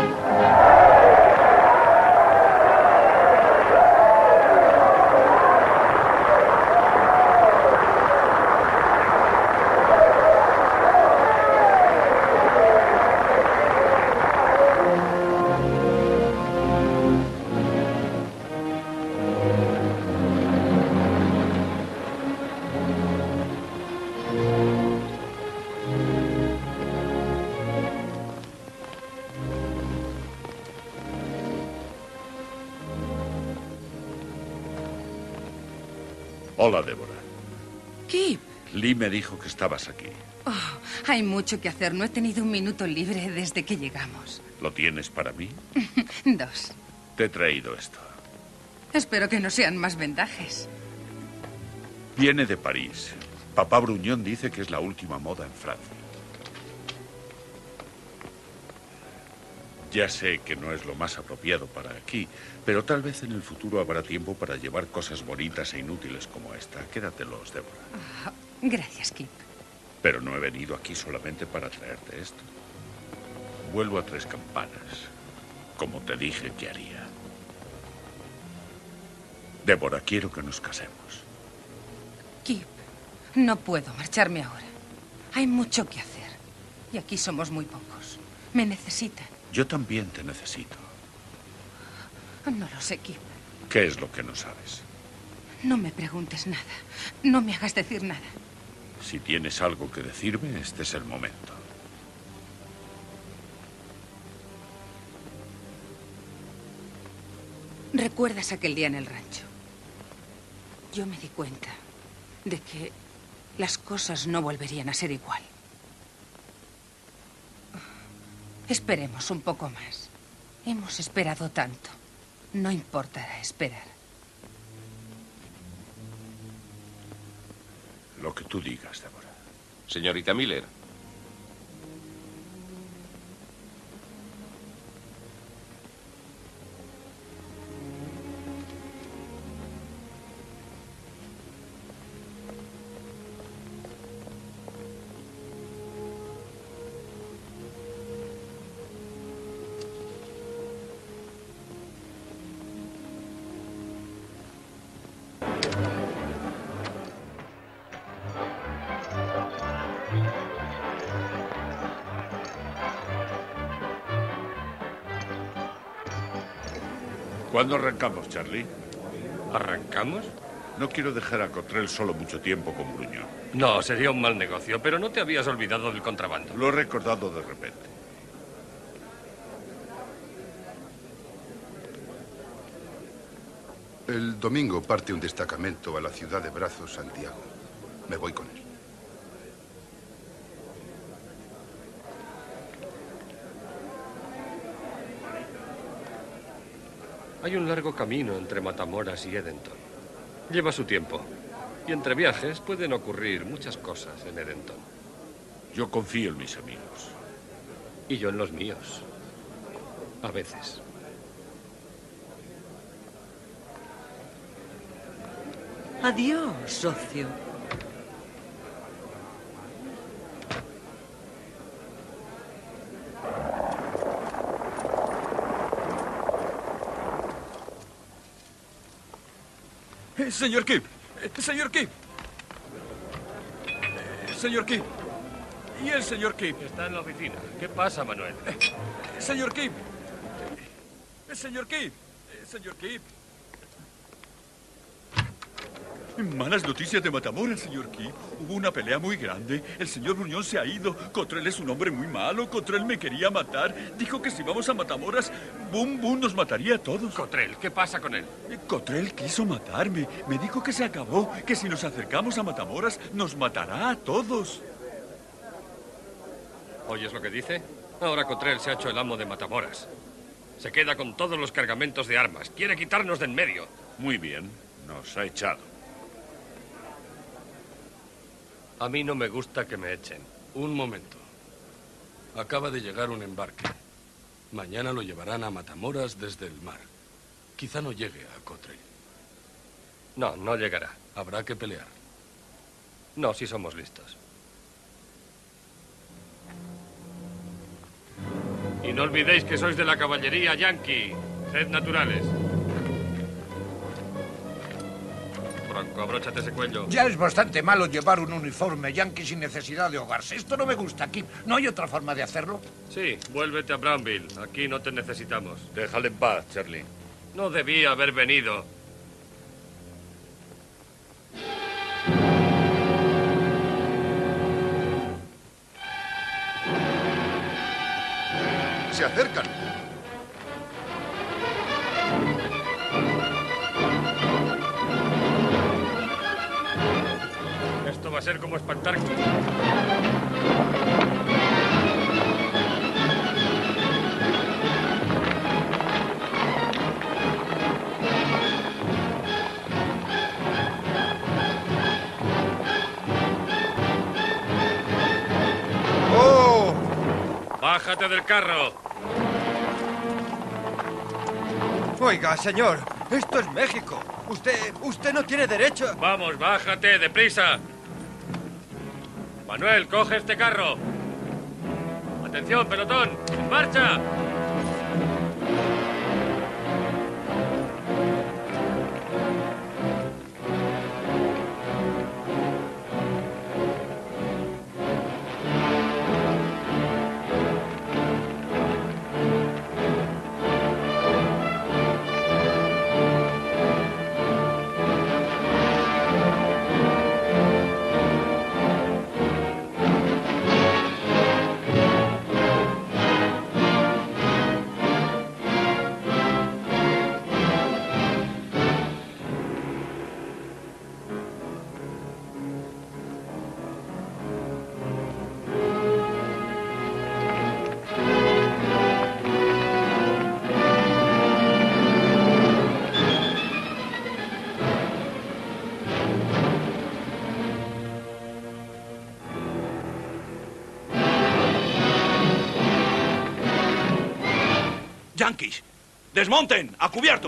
Hola, Débora. Kip. Lee me dijo que estabas aquí. Oh, hay mucho que hacer. No he tenido un minuto libre desde que llegamos. ¿Lo tienes para mí? Dos. Te he traído esto. Espero que no sean más vendajes. Viene de París. Papá Bruñón dice que es la última moda en Francia. Ya sé que no es lo más apropiado para aquí, pero tal vez en el futuro habrá tiempo para llevar cosas bonitas e inútiles como esta. Quédatelos, Débora. Oh, gracias, Kip. Pero no he venido aquí solamente para traerte esto. Vuelvo a Tres Campanas, como te dije que haría. Débora, quiero que nos casemos. Kip, no puedo marcharme ahora. Hay mucho que hacer. Y aquí somos muy pocos. Me necesitan. Yo también te necesito. No lo sé, Kip. ¿Qué es lo que no sabes? No me preguntes nada. No me hagas decir nada. Si tienes algo que decirme, este es el momento. ¿Recuerdas aquel día en el rancho? Yo me di cuenta de que las cosas no volverían a ser igual. Esperemos un poco más. Hemos esperado tanto. No importará esperar. Lo que tú digas, Débora. Señorita Miller. ¿Cuándo arrancamos, Charlie? ¿Arrancamos? No quiero dejar a Cottrell solo mucho tiempo con Bruñón. No, sería un mal negocio, pero no te habías olvidado del contrabando. Lo he recordado de repente. El domingo parte un destacamento a la ciudad de Brazos, Santiago. Me voy con él. Hay un largo camino entre Matamoras y Edenton. Lleva su tiempo. Y entre viajes pueden ocurrir muchas cosas en Edenton. Yo confío en mis amigos. Y yo en los míos. A veces. Adiós, socio. Eh, señor Kip, eh, señor Kip. Eh, señor Kip. ¿Y el señor Kip? Está en la oficina. ¿Qué pasa, Manuel? Eh, señor Kip. Eh, señor Kip. Eh, señor Kip. Malas noticias de Matamoras, señor Kip. Hubo una pelea muy grande. El señor Bruñón se ha ido. Cottrell es un hombre muy malo. Cottrell me quería matar. Dijo que si vamos a Matamoras, Boom Boom nos mataría a todos. Cottrell, ¿qué pasa con él? Cottrell quiso matarme. Me dijo que se acabó, que si nos acercamos a Matamoras, nos matará a todos. ¿Oyes lo que dice? Ahora Cottrell se ha hecho el amo de Matamoras. Se queda con todos los cargamentos de armas. Quiere quitarnos de en medio. Muy bien. Nos ha echado. A mí no me gusta que me echen. Un momento. Acaba de llegar un embarque. Mañana lo llevarán a Matamoras desde el mar. Quizá no llegue a Cottrell. No, no llegará. Habrá que pelear. No, si somos listos. Y no olvidéis que sois de la caballería yankee. Sed naturales. Bronco, abróchate ese cuello. Ya es bastante malo llevar un uniforme yankee sin necesidad de ahogarse. Esto no me gusta, Kip. ¿No hay otra forma de hacerlo? Sí, vuélvete a Brownville. Aquí no te necesitamos. Déjale en paz, Charlie. No debía haber venido. Se acercan. Esto va a ser como espantar. ¡Oh! Bájate del carro. Oiga, señor, esto es México. Usted, usted no tiene derecho. Vamos, bájate, deprisa. Manuel, coge este carro. Atención, pelotón, en marcha. yanquis. ¡Desmonten! ¡A cubierto!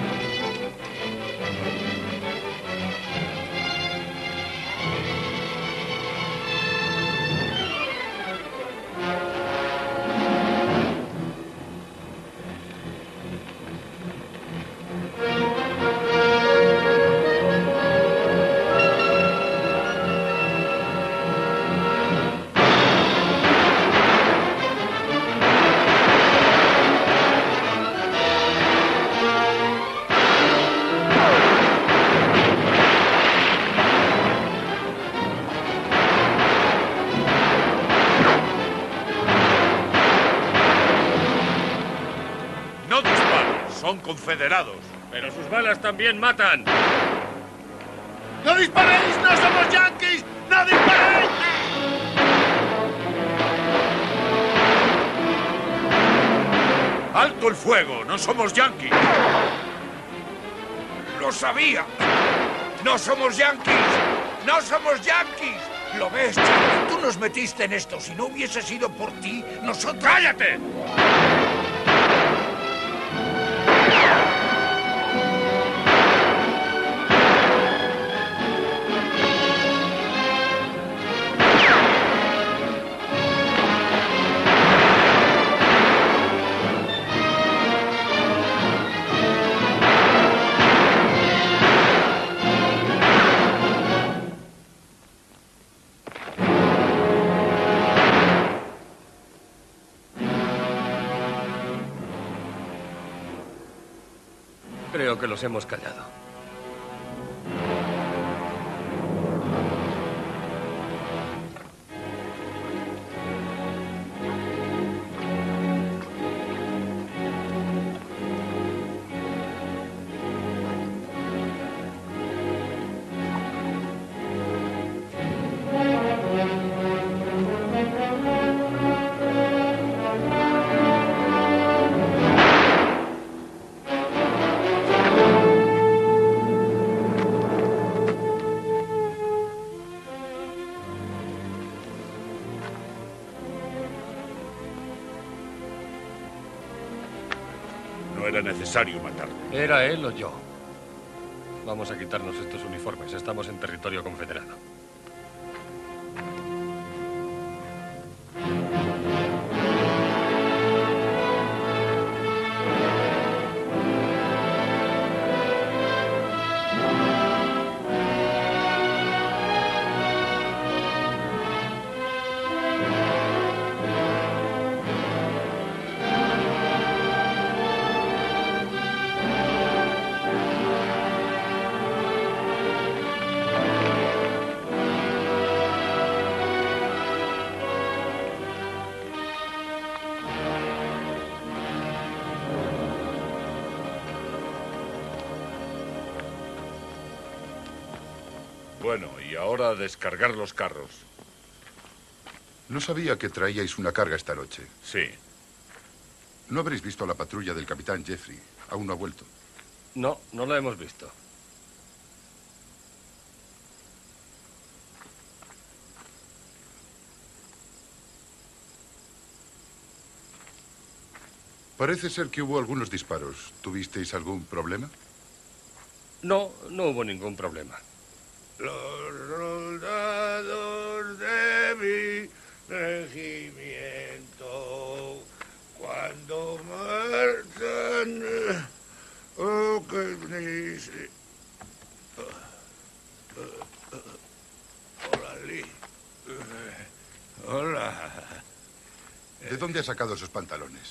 Son confederados. Pero sus balas también matan. ¡No disparéis! ¡No somos yanquis! ¡No disparéis! ¡Alto el fuego! ¡No somos yanquis! ¡Lo sabía! ¡No somos yanquis! ¡No somos yanquis! ¿Lo ves, Charlie? Tú nos metiste en esto. Si no hubiese sido por ti, nosotros... ¡Cállate! Creo que los hemos callado. No era necesario matarlo. ¿Era él o yo? Vamos a quitarnos estos uniformes. Estamos en territorio confederado. Bueno, y ahora a descargar los carros. No sabía que traíais una carga esta noche. Sí. ¿No habréis visto a la patrulla del capitán Jeffrey? Aún no ha vuelto. No, no la hemos visto. Parece ser que hubo algunos disparos. ¿Tuvisteis algún problema? No, no hubo ningún problema. Los soldados de mi regimiento, cuando marchan, oh, que dice. Hola, Lee. Hola. ¿De dónde ha sacado esos pantalones?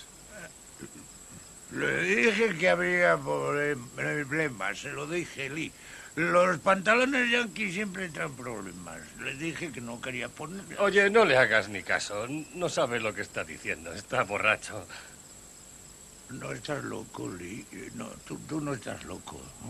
Le dije que habría problemas, se lo dije, Lee. Los pantalones yanquis siempre traen problemas. Le dije que no quería ponerlos. Oye, no le hagas ni caso. No sabe lo que está diciendo. Está borracho. No estás loco, Lee. No, tú, tú no estás loco, ¿no?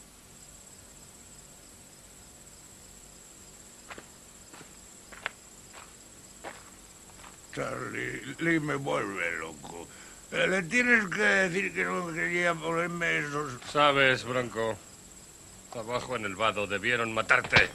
Charlie, Lee me vuelve loco. Le tienes que decir que no quería ponerme esos... Sabes, Bronco, abajo en el vado debieron matarte.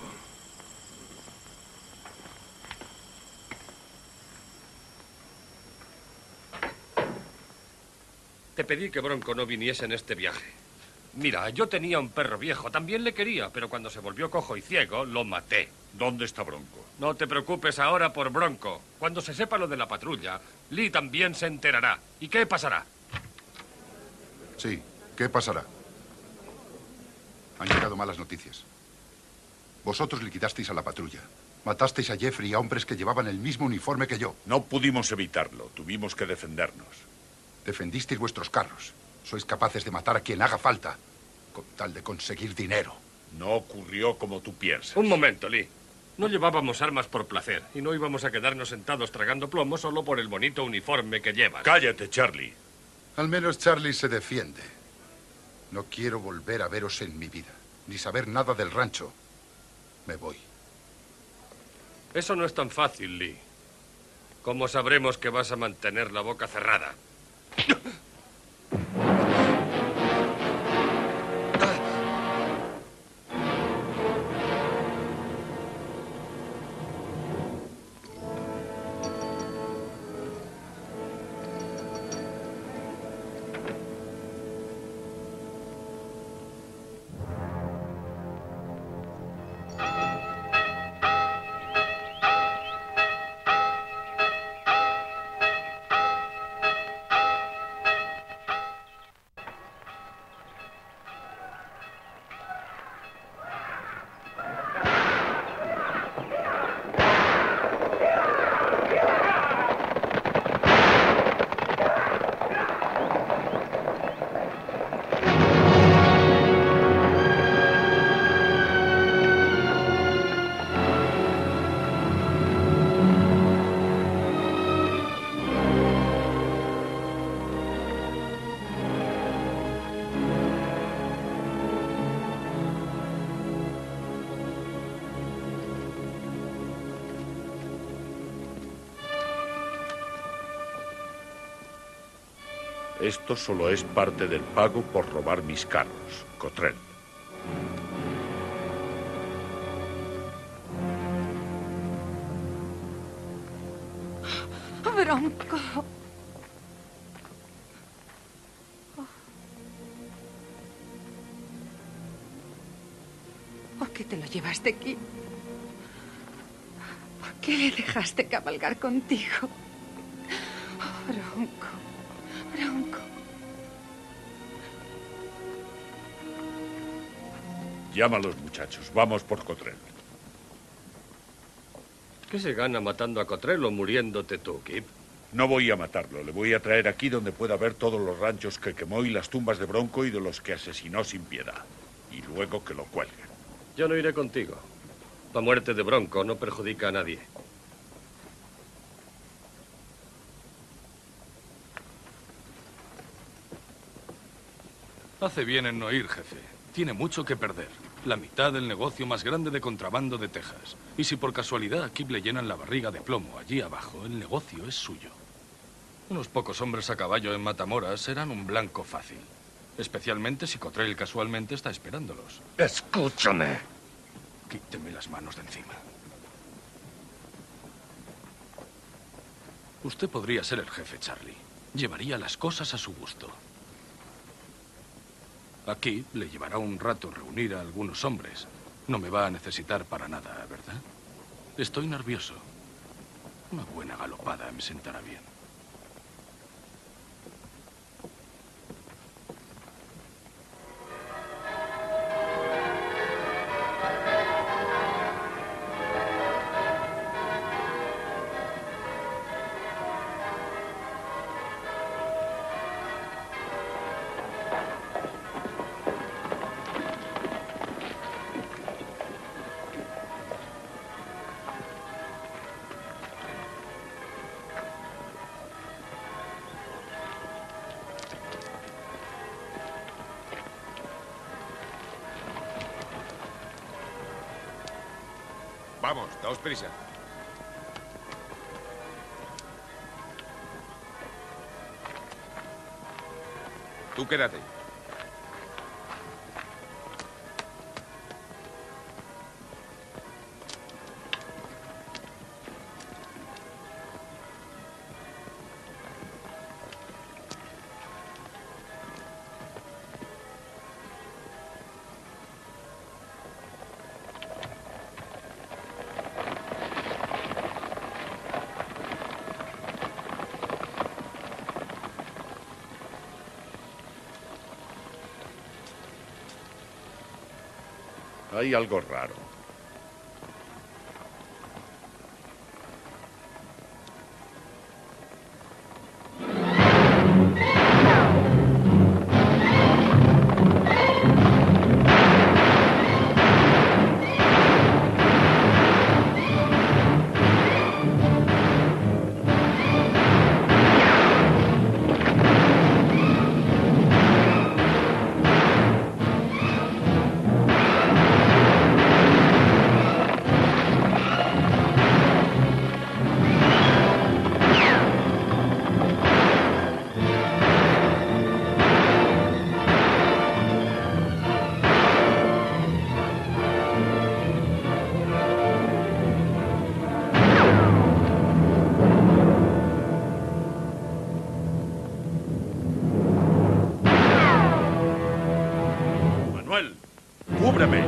Te pedí que Bronco no viniese en este viaje. Mira, yo tenía un perro viejo, también le quería, pero cuando se volvió cojo y ciego, lo maté. ¿Dónde está Bronco? No te preocupes ahora por Bronco. Cuando se sepa lo de la patrulla, Lee también se enterará. ¿Y qué pasará? Sí, ¿qué pasará? Han llegado malas noticias. Vosotros liquidasteis a la patrulla. Matasteis a Jeffrey y a hombres que llevaban el mismo uniforme que yo. No pudimos evitarlo. Tuvimos que defendernos. Defendisteis vuestros carros. Sois capaces de matar a quien haga falta, con tal de conseguir dinero. No ocurrió como tú piensas. Un momento, Lee. No llevábamos armas por placer y no íbamos a quedarnos sentados tragando plomo solo por el bonito uniforme que llevas. Cállate, Charlie. Al menos Charlie se defiende. No quiero volver a veros en mi vida, ni saber nada del rancho. Me voy. Eso no es tan fácil, Lee. ¿Cómo sabremos que vas a mantener la boca cerrada? Esto solo es parte del pago por robar mis carros, Cottrell. Bronco. ¿Por qué te lo llevaste aquí? ¿Por qué le dejaste cabalgar contigo? Oh, Bronco. Bronco. Llama a los muchachos. Vamos por Cottrell. ¿Qué se gana matando a Cottrell o muriéndote tú, Kip? No voy a matarlo. Le voy a traer aquí donde pueda ver todos los ranchos que quemó y las tumbas de Bronco y de los que asesinó sin piedad. Y luego que lo cuelguen. Yo no iré contigo. La muerte de Bronco no perjudica a nadie. Hace bien en no ir, jefe. Tiene mucho que perder. La mitad del negocio más grande de contrabando de Texas. Y si por casualidad a Kip le llenan la barriga de plomo allí abajo, el negocio es suyo. Unos pocos hombres a caballo en Matamoras serán un blanco fácil. Especialmente si Cottrell casualmente está esperándolos. Escúchame. Quíteme las manos de encima. Usted podría ser el jefe, Charlie. Llevaría las cosas a su gusto. Aquí le llevará un rato reunir a algunos hombres. No me va a necesitar para nada, ¿verdad? Estoy nervioso. Una buena galopada me sentará bien. Vamos, daos prisa. Tú quédate. Hay algo raro. ¡Cúbreme!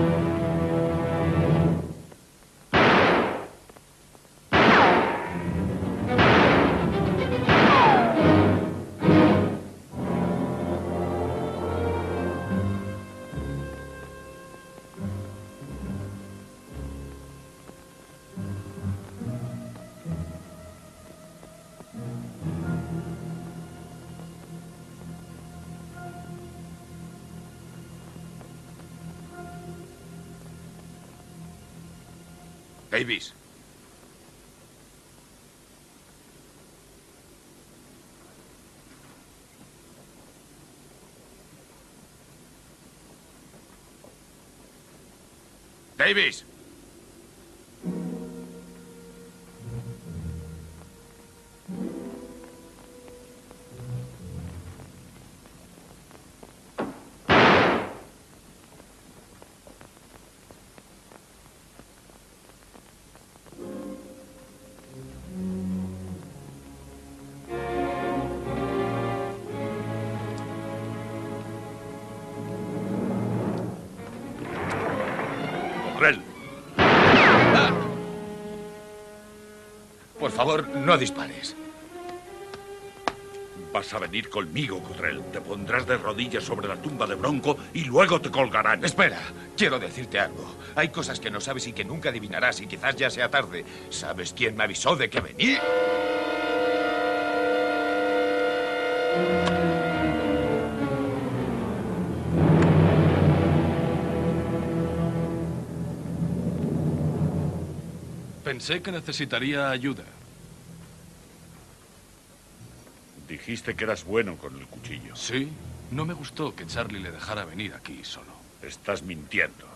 Davis. Davis. Por favor, no dispares. Vas a venir conmigo, Cotrell. Te pondrás de rodillas sobre la tumba de Bronco y luego te colgarán. Espera, quiero decirte algo. Hay cosas que no sabes y que nunca adivinarás y quizás ya sea tarde. ¿Sabes quién me avisó de que venía? Pensé que necesitaría ayuda. Dijiste que eras bueno con el cuchillo. Sí, no me gustó que Charlie le dejara venir aquí solo. Estás mintiendo.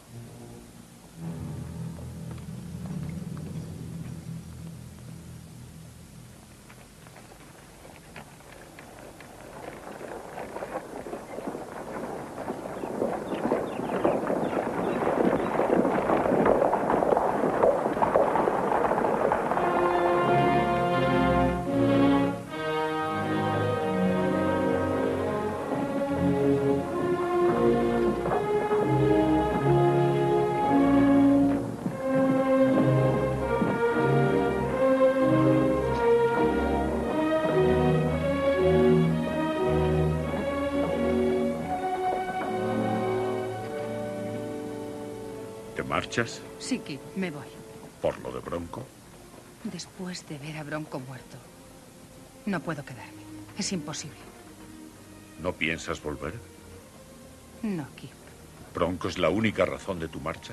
¿Te marchas? Sí, Kip, me voy. ¿Por lo de Bronco? Después de ver a Bronco muerto, no puedo quedarme. Es imposible. ¿No piensas volver? No, Kip. ¿Bronco es la única razón de tu marcha?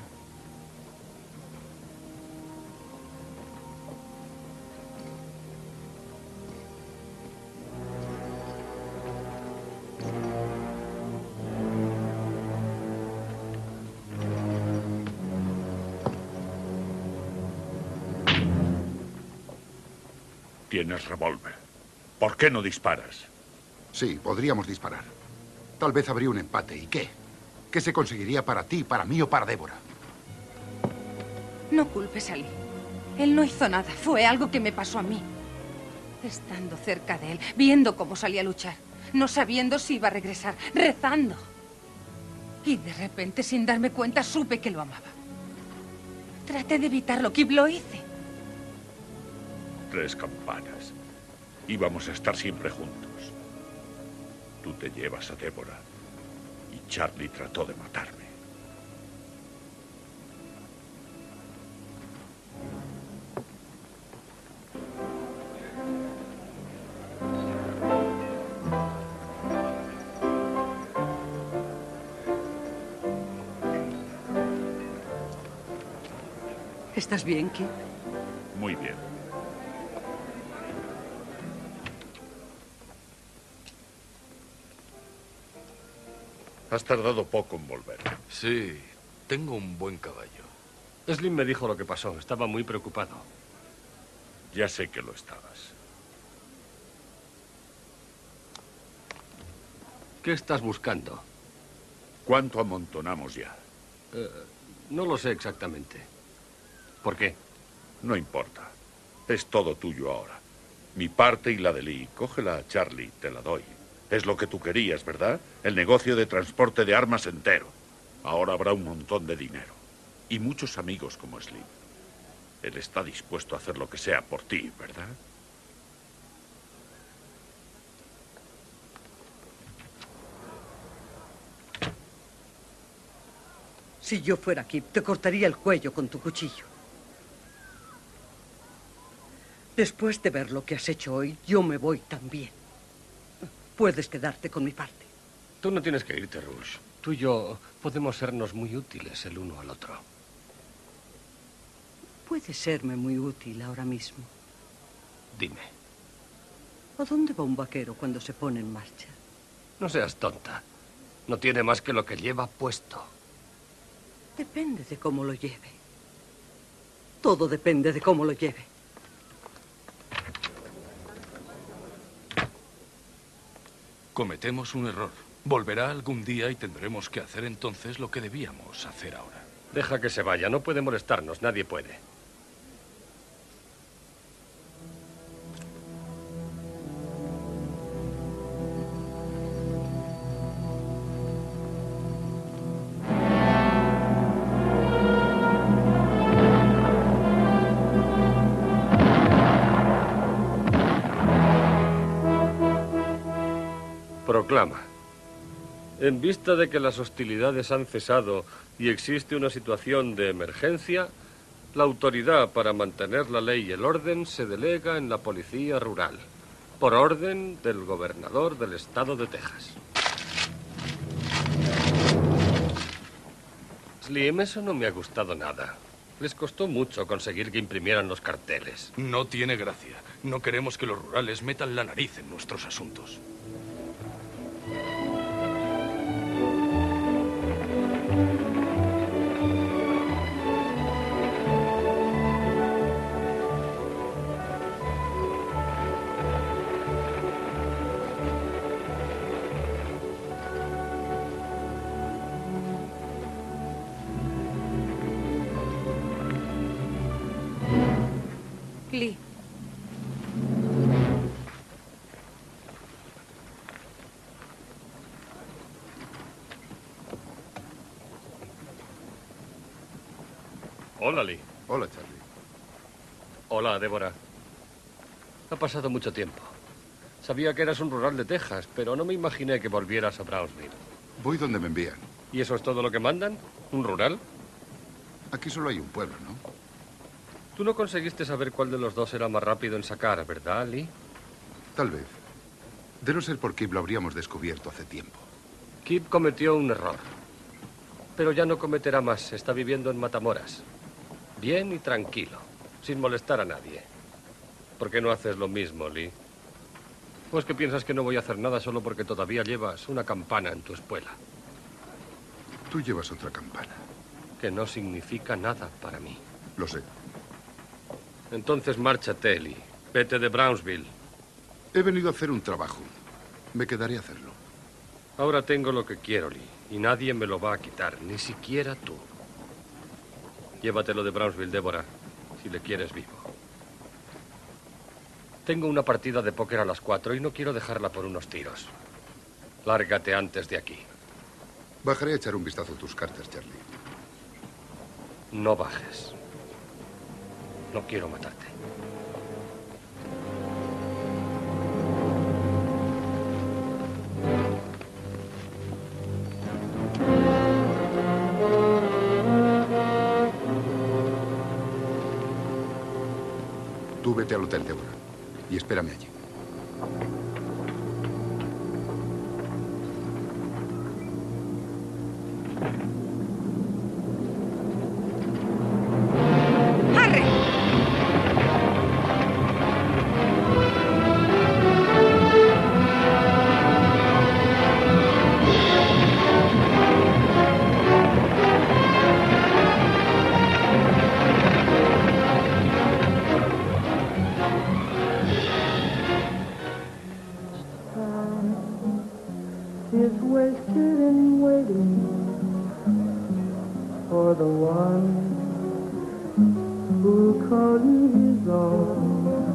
Tienes revólver. ¿Por qué no disparas? Sí, podríamos disparar. Tal vez habría un empate. ¿Y qué? ¿Qué se conseguiría para ti, para mí o para Débora? No culpes a Lee. Él no hizo nada. Fue algo que me pasó a mí. Estando cerca de él, viendo cómo salía a luchar, no sabiendo si iba a regresar, rezando. Y de repente, sin darme cuenta, supe que lo amaba. Traté de evitarlo, Kip, lo hice. Tres campanas. Íbamos a estar siempre juntos. Tú te llevas a Débora y Charlie trató de matarme. ¿Estás bien, Kip? Muy bien. Has tardado poco en volver. Sí, tengo un buen caballo. Slim me dijo lo que pasó. Estaba muy preocupado. Ya sé que lo estabas. ¿Qué estás buscando? ¿Cuánto amontonamos ya? Eh, no lo sé exactamente. ¿Por qué? No importa. Es todo tuyo ahora. Mi parte y la de Lee. Cógela, Charlie, te la doy. Es lo que tú querías, ¿verdad? El negocio de transporte de armas entero. Ahora habrá un montón de dinero. Y muchos amigos como Slim. Él está dispuesto a hacer lo que sea por ti, ¿verdad? Si yo fuera Kip, te cortaría el cuello con tu cuchillo. Después de ver lo que has hecho hoy, yo me voy también. Puedes quedarte con mi parte. Tú no tienes que irte, Rush. Tú y yo podemos sernos muy útiles el uno al otro. Puede serme muy útil ahora mismo. Dime. ¿A dónde va un vaquero cuando se pone en marcha? No seas tonta. No tiene más que lo que lleva puesto. Depende de cómo lo lleve. Todo depende de cómo lo lleve. Cometemos un error. Volverá algún día y tendremos que hacer entonces lo que debíamos hacer ahora. Deja que se vaya. No puede molestarnos. Nadie puede. Proclama. En vista de que las hostilidades han cesado y existe una situación de emergencia, la autoridad para mantener la ley y el orden se delega en la policía rural, por orden del gobernador del estado de Texas. Slim, eso no me ha gustado nada. Les costó mucho conseguir que imprimieran los carteles. No tiene gracia. No queremos que los rurales metan la nariz en nuestros asuntos. Lee. Hola, Lee. Hola, Charlie. Hola, Débora. Ha pasado mucho tiempo. Sabía que eras un rural de Texas, pero no me imaginé que volvieras a Brownsville. Voy donde me envían. ¿Y eso es todo lo que mandan? ¿Un rural? Aquí solo hay un pueblo, ¿no? Tú no conseguiste saber cuál de los dos era más rápido en sacar, ¿verdad, Lee? Tal vez. De no ser por Kip lo habríamos descubierto hace tiempo. Kip cometió un error. Pero ya no cometerá más. Está viviendo en Matamoras. Bien y tranquilo, sin molestar a nadie. ¿Por qué no haces lo mismo, Lee? ¿O es que piensas que no voy a hacer nada solo porque todavía llevas una campana en tu espuela? Tú llevas otra campana. Que no significa nada para mí. Lo sé. Entonces márchate, Lee. Vete de Brownsville. He venido a hacer un trabajo. Me quedaré a hacerlo. Ahora tengo lo que quiero, Lee. Y nadie me lo va a quitar, ni siquiera tú. Llévatelo de Brownsville, Débora, si le quieres vivo. Tengo una partida de póker a las cuatro y no quiero dejarla por unos tiros. Lárgate antes de aquí. Bajaré a echar un vistazo a tus cartas, Charlie. No bajes. No quiero matarte. Tú vete al hotel, Débora, y espérame allí. calling his own.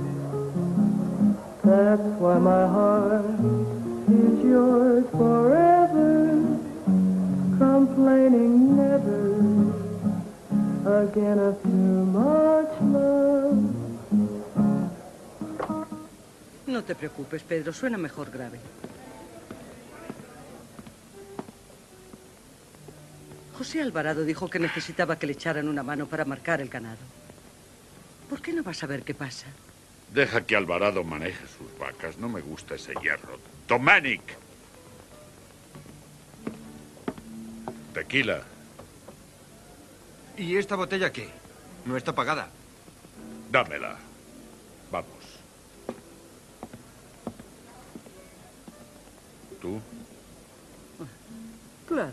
That's why my heart is yours forever, complaining never again of too much love. No te preocupes, Pedro, suena mejor grave. José Alvarado dijo que necesitaba que le echaran una mano para marcar el ganado. ¿Por qué no vas a ver qué pasa? Deja que Alvarado maneje sus vacas. No me gusta ese hierro. ¡Domenic! Tequila. ¿Y esta botella qué? No está pagada. Dámela. Vamos. ¿Tú? Claro.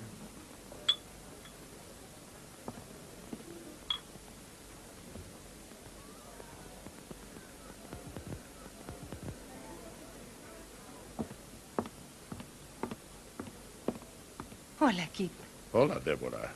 Hola, Kip. Hola, Débora.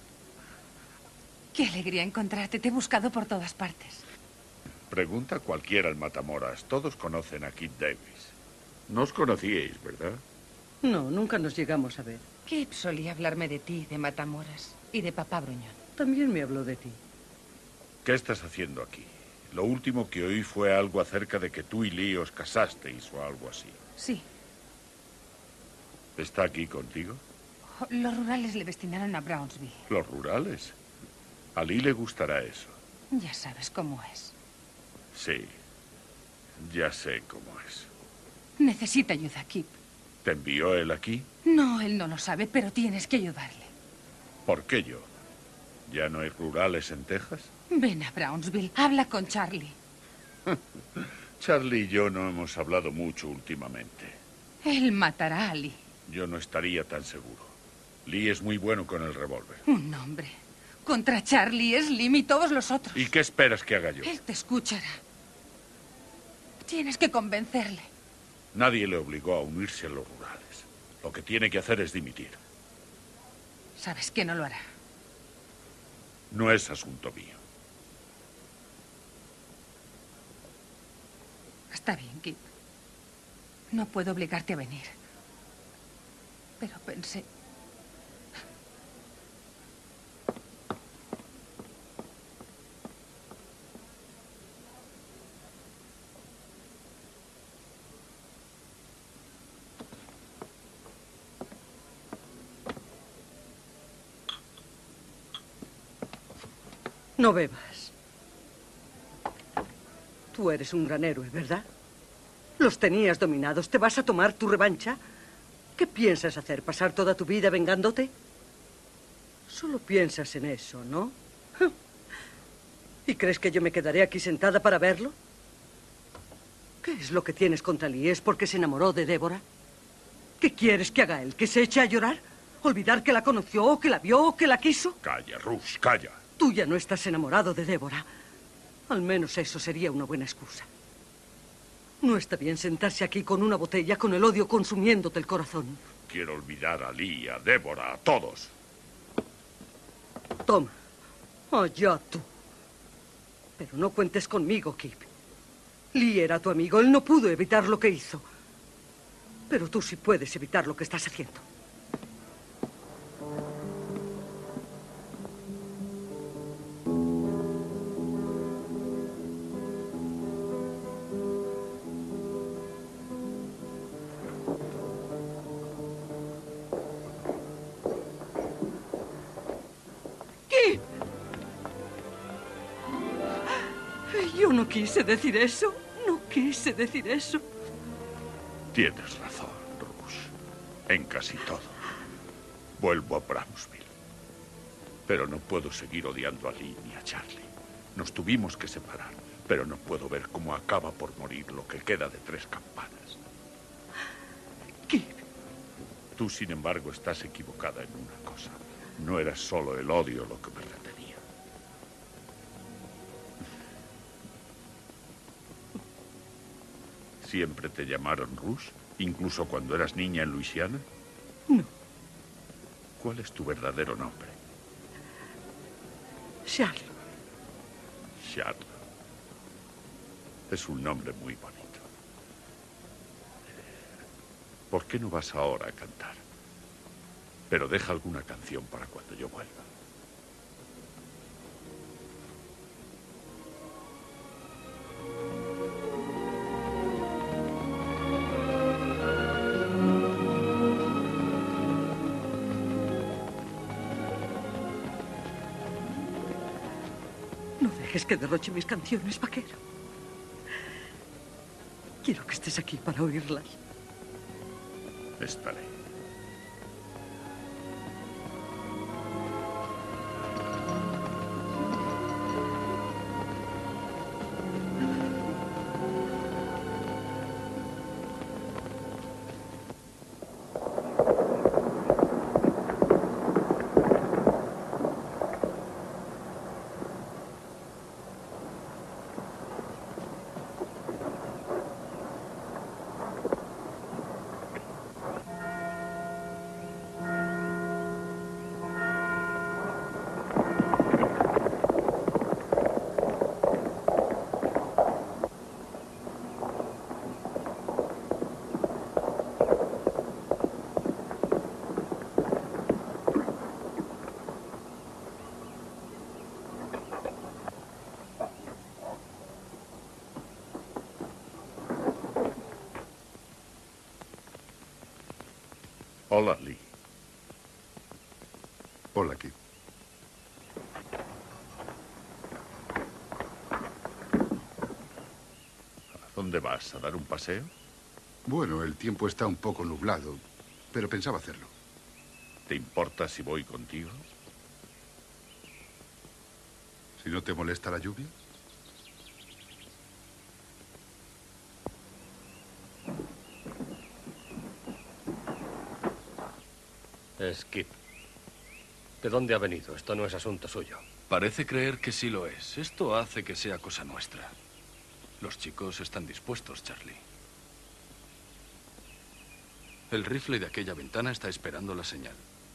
Qué alegría encontrarte. Te he buscado por todas partes. Pregunta cualquiera en Matamoras. Todos conocen a Kip Davis. No os conocíais, ¿verdad? No, nunca nos llegamos a ver. Kip solía hablarme de ti, de Matamoras y de papá Bruñón. También me habló de ti. ¿Qué estás haciendo aquí? Lo último que oí fue algo acerca de que tú y Lee os casasteis o algo así. Sí. ¿Está aquí contigo? Los rurales le destinaron a Brownsville. ¿Los rurales? A Lee le gustará eso. Ya sabes cómo es. Sí, ya sé cómo es. Necesita ayuda, Kip. ¿Te envió él aquí? No, él no lo sabe, pero tienes que ayudarle. ¿Por qué yo? ¿Ya no hay rurales en Texas? Ven a Brownsville, habla con Charlie. Charlie y yo no hemos hablado mucho últimamente. Él matará a Lee. Yo no estaría tan seguro. Lee es muy bueno con el revólver. Un hombre. Contra Charlie, Slim y todos los otros. ¿Y qué esperas que haga yo? Él te escuchará. Tienes que convencerle. Nadie le obligó a unirse a los rurales. Lo que tiene que hacer es dimitir. Sabes que no lo hará. No es asunto mío. Está bien, Kip. No puedo obligarte a venir. Pero pensé... No bebas. Tú eres un gran héroe, ¿verdad? Los tenías dominados. ¿Te vas a tomar tu revancha? ¿Qué piensas hacer? ¿Pasar toda tu vida vengándote? Solo piensas en eso, ¿no? ¿Y crees que yo me quedaré aquí sentada para verlo? ¿Qué es lo que tienes contra Lee? ¿Es porque se enamoró de Débora? ¿Qué quieres que haga él? ¿Que se eche a llorar? ¿Olvidar que la conoció, o que la vio, o que la quiso? Calla, Rush, calla. Tú ya no estás enamorado de Débora. Al menos eso sería una buena excusa. No está bien sentarse aquí con una botella, con el odio consumiéndote el corazón. Quiero olvidar a Lee, a Débora, a todos. Toma. Allá tú. Pero no cuentes conmigo, Kip. Lee era tu amigo. Él no pudo evitar lo que hizo. Pero tú sí puedes evitar lo que estás haciendo. Yo no quise decir eso. No quise decir eso. Tienes razón, Rush. En casi todo. Vuelvo a Brownsville. Pero no puedo seguir odiando a Lee ni a Charlie. Nos tuvimos que separar, pero no puedo ver cómo acaba por morir lo que queda de Tres Campanas. ¿Qué? Tú, sin embargo, estás equivocada en una cosa. No era solo el odio lo que me retenía. ¿Siempre te llamaron Rush? ¿Incluso cuando eras niña en Luisiana? No. ¿Cuál es tu verdadero nombre? Charlie. Charles. Es un nombre muy bonito. ¿Por qué no vas ahora a cantar? Pero deja alguna canción para cuando yo vuelva. No dejes que derroche mis canciones, vaquero. Quiero que estés aquí para oírlas. Estaré. Hola, Lee. Hola, Kip. ¿A dónde vas? ¿A dar un paseo? Bueno, el tiempo está un poco nublado, pero pensaba hacerlo. ¿Te importa si voy contigo? ¿Si no te molesta la lluvia? Es Kip. ¿De dónde ha venido? Esto no es asunto suyo. Parece creer que sí lo es. Esto hace que sea cosa nuestra. Los chicos están dispuestos, Charlie. El rifle de aquella ventana está esperando la señal.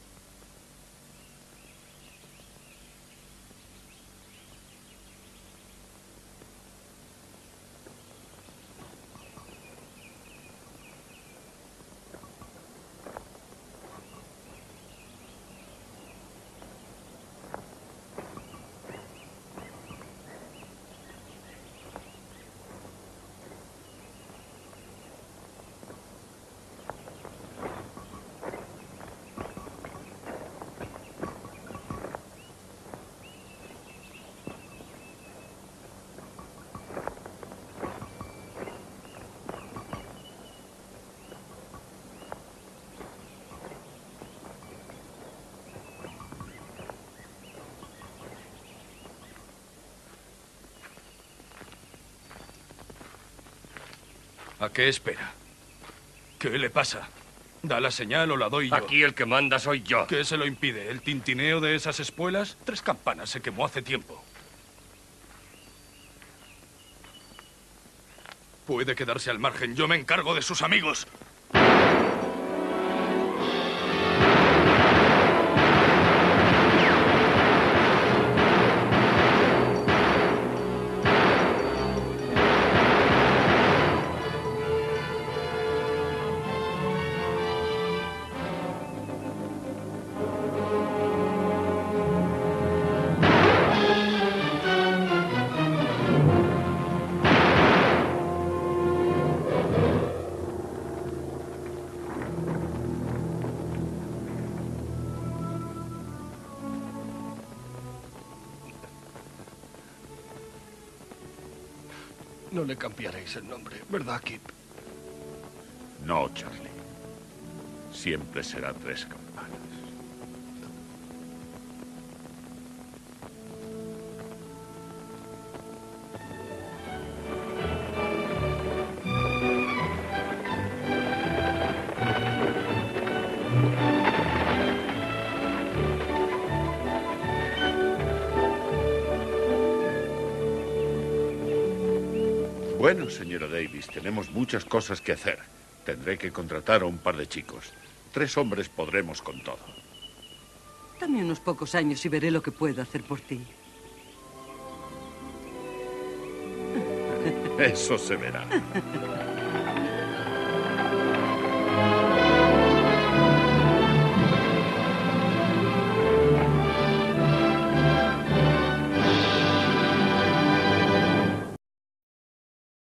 ¿A qué espera? ¿Qué le pasa? ¿Da la señal o la doy yo? Aquí el que manda soy yo. ¿Qué se lo impide? ¿El tintineo de esas espuelas? Tres campanas se quemó hace tiempo. Puede quedarse al margen. Yo me encargo de sus amigos. No le cambiaréis el nombre, ¿verdad, Kip? No, Charlie. Siempre será Tres Campanas. Bueno, señora Davis, tenemos muchas cosas que hacer. Tendré que contratar a un par de chicos. Tres hombres podremos con todo. Dame unos pocos años y veré lo que puedo hacer por ti. Eso se verá.